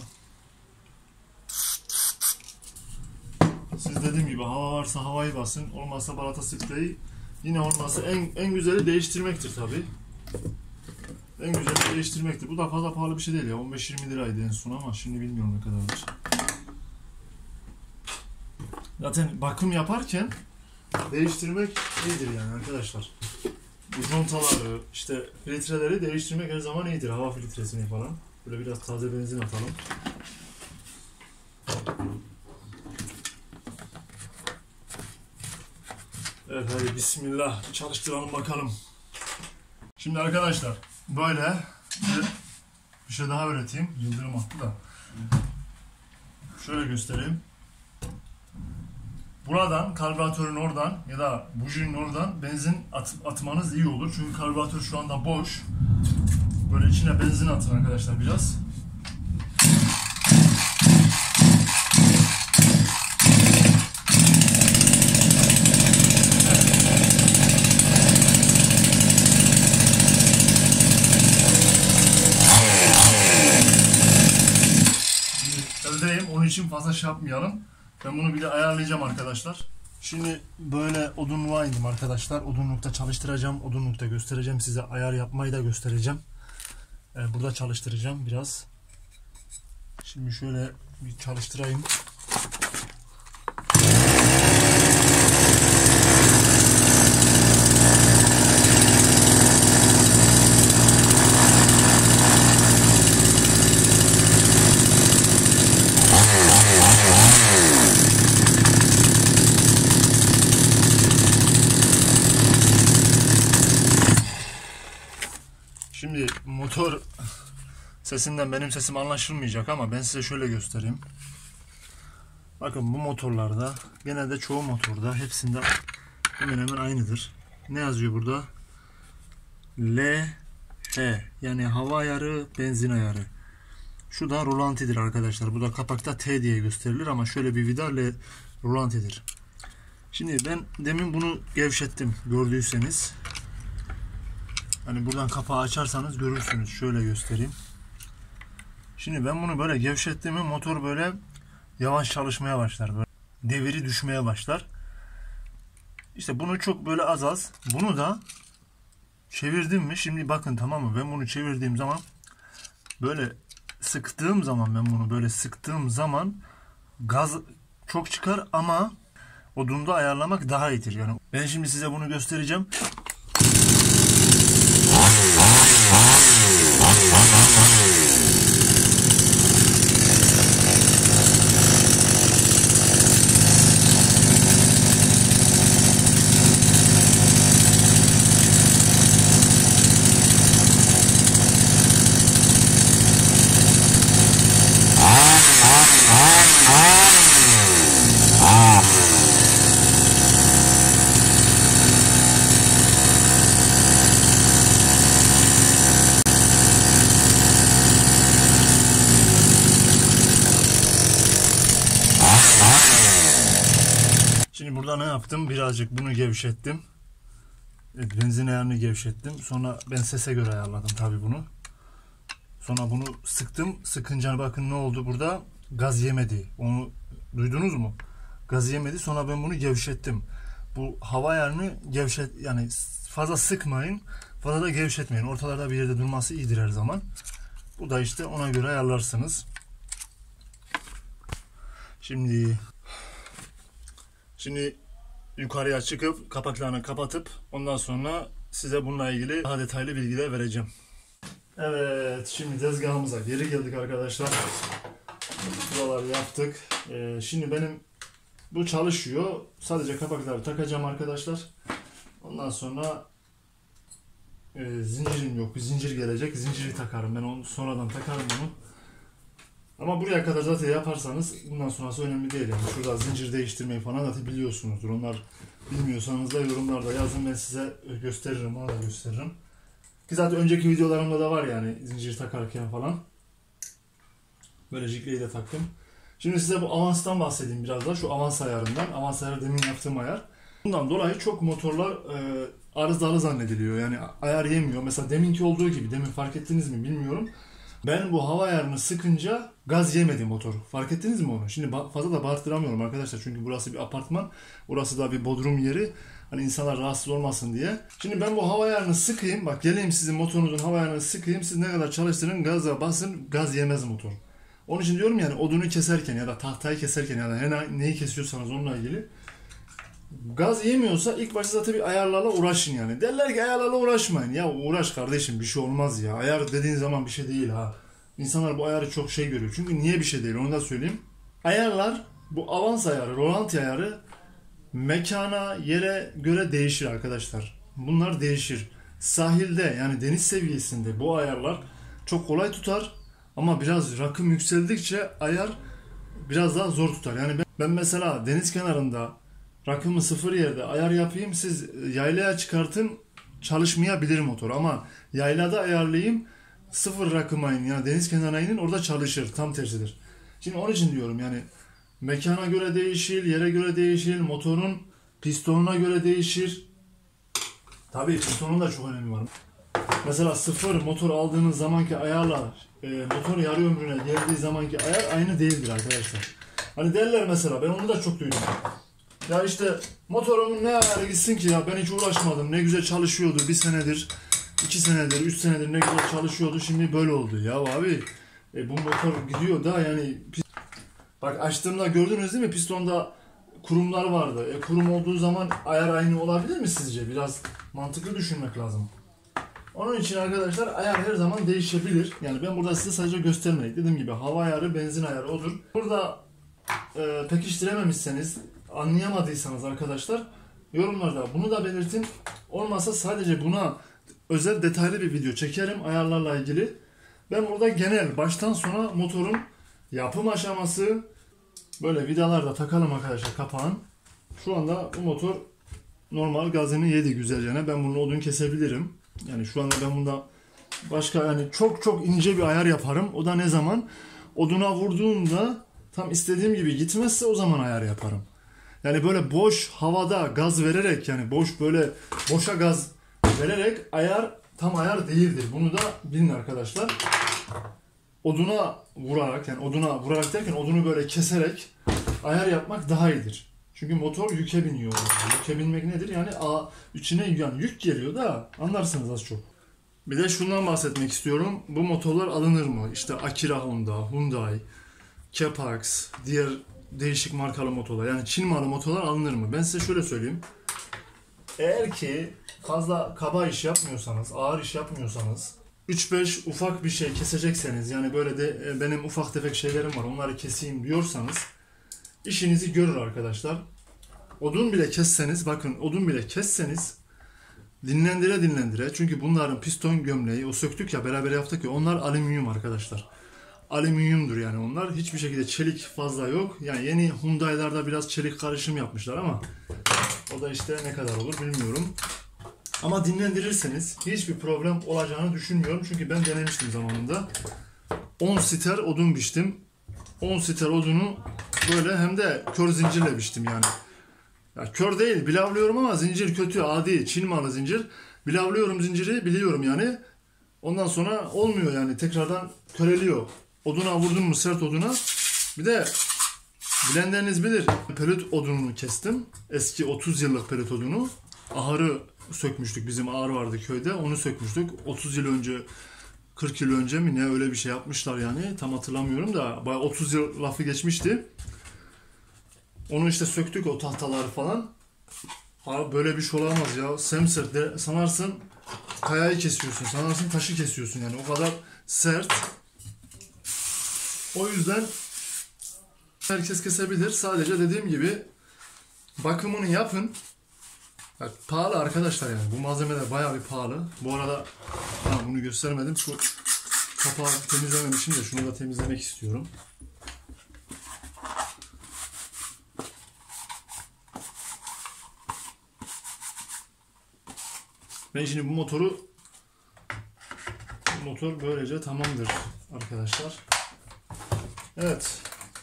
Speaker 1: Siz dediğim gibi hava varsa havayı basın. Olmazsa balata spreyi. Yine olmazsa en, en güzeli değiştirmektir tabi. En güzeli değiştirmektir. Bu da fazla pahalı bir şey değil ya. on beş yirmi liraydı en son ama şimdi bilmiyorum ne kadardır. Zaten bakım yaparken değiştirmek iyidir yani arkadaşlar. Bu contaları, işte filtreleri değiştirmek her zaman iyidir. Hava filtresini falan. Böyle biraz taze benzin atalım. Evet hadi bismillah çalıştıralım bakalım. Şimdi arkadaşlar böyle bir, bir şey daha öğreteyim. Yıldırım attı da. Şöyle göstereyim. Buradan karbüratörün oradan ya da bujinin oradan benzin at, atmanız iyi olur. Çünkü karbüratör şu anda boş. Böyle içine benzin atın arkadaşlar biraz. Eldeyim, onun için fazla şey yapmayalım. Ben bunu bir de ayarlayacağım arkadaşlar. Şimdi böyle odunluğa indim arkadaşlar. Odunlukta çalıştıracağım. Odunlukta göstereceğim size. Ayar yapmayı da göstereceğim. Ee, burada çalıştıracağım biraz. Şimdi şöyle bir çalıştırayım. Şimdi motor sesinden benim sesim anlaşılmayacak ama ben size şöyle göstereyim. Bakın bu motorlarda, genelde çoğu motorda, hepsinde hemen hemen aynıdır. Ne yazıyor burada? L H, yani hava ayarı, benzin ayarı. Şu da rolantidir arkadaşlar. Bu da kapakta T diye gösterilir ama şöyle bir vida L rolantidir. Şimdi ben demin bunu gevşettim, gördüyseniz. Hani buradan kapağı açarsanız görürsünüz. Şöyle göstereyim. Şimdi ben bunu böyle gevşettiğimde motor böyle yavaş çalışmaya başlar. Böyle deviri düşmeye başlar. İşte bunu çok böyle az az. Bunu da çevirdim mi? Şimdi bakın, tamam mı? Ben bunu çevirdiğim zaman, böyle sıktığım zaman, ben bunu böyle sıktığım zaman gaz çok çıkar ama odunda ayarlamak daha iyidir. Yani ben şimdi size bunu göstereceğim. Şimdi burada ne yaptım? Birazcık bunu gevşettim. Evet, benzin ayarını gevşettim. Sonra ben sese göre ayarladım tabii bunu. Sonra bunu sıktım. Sıkınca bakın ne oldu burada? Gaz yemedi. Onu duydunuz mu? Gaz yemedi. Sonra ben bunu gevşettim. Bu hava ayarını gevşet, yani fazla sıkmayın, fazla da gevşetmeyin. Ortalarda bir yerde durması iyidir her zaman. Bu da işte ona göre ayarlarsınız. Şimdi Şimdi yukarıya çıkıp kapaklarını kapatıp ondan sonra size bununla ilgili daha detaylı bilgiler vereceğim. Evet, şimdi tezgahımıza geri geldik arkadaşlar. Buraları yaptık. Ee, şimdi benim bu çalışıyor. Sadece kapakları takacağım arkadaşlar. Ondan sonra e, zincirim yok. Bir zincir gelecek. Zinciri takarım. Ben onu sonradan takarım bunu. Ama buraya kadar zaten yaparsanız bundan sonrası önemli değil. Yani şurada zincir değiştirmeyi falan zaten biliyorsunuzdur. Onlar bilmiyorsanız da yorumlarda yazın, ben size gösteririm, ona da gösteririm. Ki zaten önceki videolarımda da var yani zincir takarken falan. Böyle jikleyi de taktım. Şimdi size bu avanstan bahsedeyim biraz da. Şu avans ayarından. Avans ayarı demin yaptığım ayar. Bundan dolayı çok motorlar e, arızalı zannediliyor. Yani ayar yemiyor. Mesela deminki olduğu gibi. Demin fark ettiniz mi bilmiyorum. Ben bu hava ayarını sıkınca gaz yemedi motor. Fark ettiniz mi onu? Şimdi fazla da bağırtıramıyorum arkadaşlar. Çünkü burası bir apartman. Burası da bir bodrum yeri. Hani insanlar rahatsız olmasın diye. Şimdi ben bu hava ayarını sıkayım. Bak geleyim sizin motorunuzun hava ayarını sıkayım. Siz ne kadar çalıştırın, gaza basın. Gaz yemez motor. Onun için diyorum yani odunu keserken ya da tahtayı keserken ya da her neyi kesiyorsanız onunla ilgili. Gaz yemiyorsa ilk başta zaten bir ayarlarla uğraşın yani. Derler ki ayarlarla uğraşmayın. Ya uğraş kardeşim, bir şey olmaz ya. Ayar dediğin zaman bir şey değil ha. İnsanlar bu ayarı çok şey görüyor. Çünkü niye bir şey değil onu da söyleyeyim. Ayarlar, bu avans ayarı, rolanti ayarı mekana, yere göre değişir arkadaşlar. Bunlar değişir. Sahilde yani deniz seviyesinde bu ayarlar çok kolay tutar. Ama biraz rakım yükseldikçe ayar biraz daha zor tutar. Yani ben, ben mesela deniz kenarında rakımı sıfır yerde ayar yapayım, siz yaylaya çıkartın, çalışmayabilir motor. Ama yaylada ayarlayayım, sıfır rakıma inin, yani deniz kenarına inin, orada çalışır. Tam tersidir. Şimdi onun için diyorum yani mekana göre değişir, yere göre değişir, motorun pistonuna göre değişir. Tabii pistonun da çok önemi var. Mesela sıfır motor aldığınız zamanki ayarla e, motor yarı ömrüne geldiği zamanki ayar aynı değildir arkadaşlar. Hani derler mesela, ben onu da çok duydum. Ya işte motorumun ne ayarı gitsin ki ya, ben hiç uğraşmadım, ne güzel çalışıyordu bir senedir, iki senedir, üç senedir ne güzel çalışıyordu, şimdi böyle oldu. Ya abi e, bu motor gidiyor da yani. Bak açtığımda gördünüz değil mi, pistonda kurumlar vardı. E, kurum olduğu zaman ayar aynı olabilir mi sizce? Biraz mantıklı düşünmek lazım. Onun için arkadaşlar ayar her zaman değişebilir. Yani ben burada size sadece göstermedik. Dediğim gibi hava ayarı, benzin ayarı odur. Burada e, pekiştirememişseniz, anlayamadıysanız arkadaşlar yorumlarda bunu da belirtin. Olmazsa sadece buna özel detaylı bir video çekerim ayarlarla ilgili. Ben burada genel baştan sona motorun yapım aşaması, böyle vidalarda takalım arkadaşlar kapağın. Şu anda bu motor normal gazını yedi güzelce. Ben bunu odun kesebilirim. Yani şu anda ben bunda başka yani çok çok ince bir ayar yaparım. O da ne zaman? Oduna vurduğumda tam istediğim gibi gitmezse o zaman ayar yaparım. Yani böyle boş havada gaz vererek, yani boş böyle boşa gaz vererek ayar tam ayar değildir. Bunu da bilin arkadaşlar. Oduna vurarak, yani oduna vurarak derken odunu böyle keserek ayar yapmak daha iyidir. Çünkü motor yüke biniyor. Yüke binmek nedir? Yani a, içine yani yük geliyor da anlarsınız az çok. Bir de şundan bahsetmek istiyorum. Bu motorlar alınır mı? İşte Akira Honda, Hyundai, Kepax, diğer değişik markalı motorlar. Yani Çin malı motorlar alınır mı? Ben size şöyle söyleyeyim. Eğer ki fazla kaba iş yapmıyorsanız, ağır iş yapmıyorsanız, üç beş ufak bir şey kesecekseniz, yani böyle de benim ufak tefek şeylerim var onları keseyim diyorsanız işinizi görür arkadaşlar. Odun bile kesseniz, bakın odun bile kesseniz dinlendire dinlendire, çünkü bunların piston gömleği, o söktük ya beraber yaptık ya, onlar alüminyum arkadaşlar. Alüminyumdur yani onlar. Hiçbir şekilde çelik fazla yok. Yani yeni Hyundai'larda biraz çelik karışım yapmışlar ama o da işte ne kadar olur bilmiyorum. Ama dinlendirirseniz hiçbir problem olacağını düşünmüyorum. Çünkü ben denemiştim zamanında. on siter odun biçtim. on siter odunu böyle hem de kör zincirle biçtim yani. Ya kör değil, bilavlıyorum ama zincir kötü, adi, Çin malı zincir. Bilavlıyorum zinciri, biliyorum yani. Ondan sonra olmuyor yani, tekrardan köreliyor. Oduna vurdum mu, sert oduna. Bir de bilenleriniz bilir, pelut odununu kestim. Eski otuz yıllık pelut odunu. Ahırı sökmüştük, bizim ahır vardı köyde, onu sökmüştük. otuz yıl önce, kırk yıl önce mi ne, öyle bir şey yapmışlar yani. Tam hatırlamıyorum da bayağı otuz yıl lafı geçmişti. Onu işte söktük, o tahtaları falan. Abi böyle bir şey olamaz ya. Semsert de sanarsın kayayı kesiyorsun, sanarsın taşı kesiyorsun yani, o kadar sert. O yüzden herkes kesebilir. Sadece dediğim gibi bakımını yapın. Bak, pahalı arkadaşlar yani. Bu malzemeler bayağı bir pahalı. Bu arada ha, bunu göstermedim. Şu kapağı temizlememişim de şunu da temizlemek istiyorum. Ben şimdi bu motoru bu motor böylece tamamdır arkadaşlar. Evet.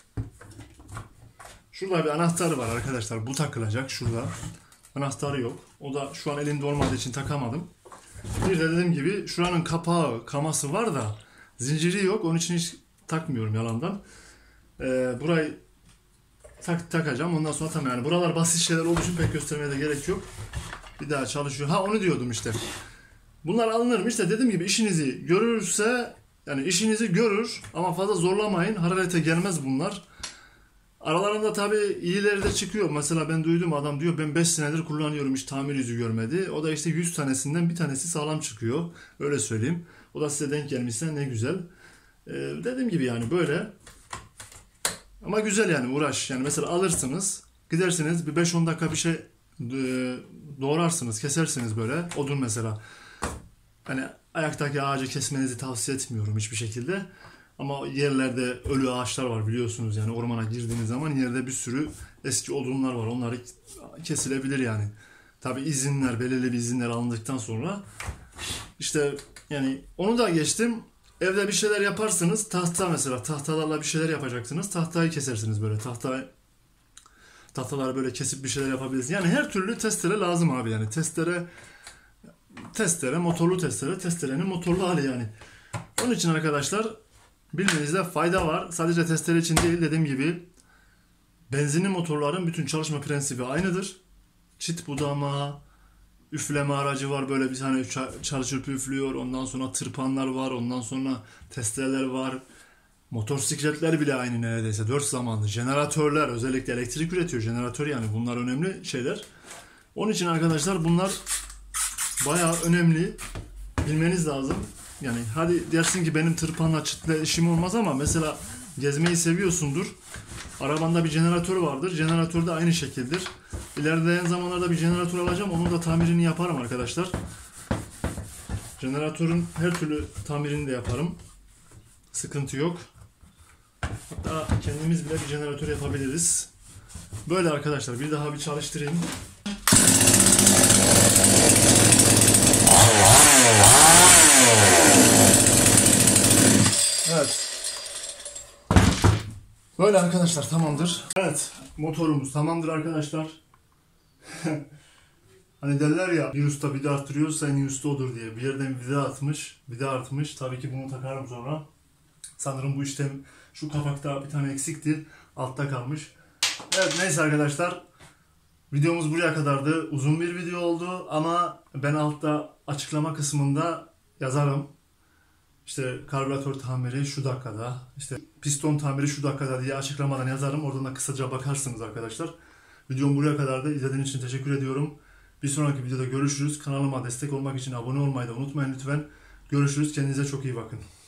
Speaker 1: Şurada bir anahtarı var arkadaşlar. Bu takılacak şurada. Anahtarı yok. O da şu an elimde olmadığı için takamadım. Bir de dediğim gibi şuranın kapağı, kaması var da zinciri yok. Onun için hiç takmıyorum yalandan. Ee, burayı tak, takacağım. Ondan sonra tamam yani. Buralar basit şeyler olduğu için pek göstermeye de gerek yok. Bir daha çalışıyor. Ha onu diyordum işte. Bunlar alınırmış da dediğim gibi işinizi görürse, yani işinizi görür ama fazla zorlamayın. Hararete gelmez bunlar. Aralarında tabii iyileri de çıkıyor. Mesela ben duydum, adam diyor ben beş senedir kullanıyorum, hiç tamir yüzü görmedi. O da işte yüz tanesinden bir tanesi sağlam çıkıyor. Öyle söyleyeyim. O da size denk gelmişse ne güzel. Ee, dediğim gibi yani böyle. Ama güzel yani, uğraş. Yani mesela alırsınız, gidersiniz bir beş on dakika bir şey e, doğrarsınız, kesersiniz böyle. Odun mesela. Hani ayaktaki ağacı kesmenizi tavsiye etmiyorum hiçbir şekilde. Ama yerlerde ölü ağaçlar var biliyorsunuz, yani ormana girdiğiniz zaman yerde bir sürü eski odunlar var. Onları kesilebilir yani. Tabi izinler, belirli bir izinler alındıktan sonra işte yani onu da geçtim. Evde bir şeyler yaparsınız. Tahta mesela, tahtalarla bir şeyler yapacaksınız. Tahtayı kesersiniz böyle. Tahta tahtaları böyle kesip bir şeyler yapabilirsiniz. Yani her türlü testere lazım abi yani. Testere testere, motorlu testere, testerenin motorlu hali yani. Onun için arkadaşlar bilmenizde fayda var. Sadece testere için değil, dediğim gibi benzinli motorların bütün çalışma prensibi aynıdır. Çit budama, üfleme aracı var, böyle bir tane çalışıp üflüyor. Ondan sonra tırpanlar var, ondan sonra testereler var. Motosikletler bile aynı neredeyse. Dört zamanlı. Jeneratörler, özellikle elektrik üretiyor. Jeneratör yani, bunlar önemli şeyler. Onun için arkadaşlar bunlar bayağı önemli. Bilmeniz lazım. Yani hadi dersin ki benim tırpanla çıtla işim olmaz ama mesela gezmeyi seviyorsundur. Arabanda bir jeneratör vardır. Jeneratör de aynı şekildir. İlerleyen zamanlarda bir jeneratör alacağım. Onun da tamirini yaparım arkadaşlar. Jeneratörün her türlü tamirini de yaparım. Sıkıntı yok. Hatta kendimiz bile bir jeneratör yapabiliriz. Böyle arkadaşlar, bir daha bir çalıştırayım. Evet. Böyle arkadaşlar, tamamdır. Evet, motorumuz tamamdır arkadaşlar. Hani derler ya, bir usta vida arttırıyorsa en iyi usta odur diye. Bir yerden vida atmış, vida artmış. Tabii ki bunu takarım sonra. Sanırım bu işlem, şu kapakta bir tane eksikti. Altta kalmış. Evet, neyse arkadaşlar. Videomuz buraya kadardı. Uzun bir video oldu ama ben altta açıklama kısmında yazarım. İşte karbüratör tamiri şu dakikada, işte piston tamiri şu dakikada diye açıklamadan yazarım. Oradan da kısaca bakarsınız arkadaşlar. Videom buraya kadardı. İzlediğiniz için teşekkür ediyorum. Bir sonraki videoda görüşürüz. Kanalıma destek olmak için abone olmayı da unutmayın lütfen. Görüşürüz. Kendinize çok iyi bakın.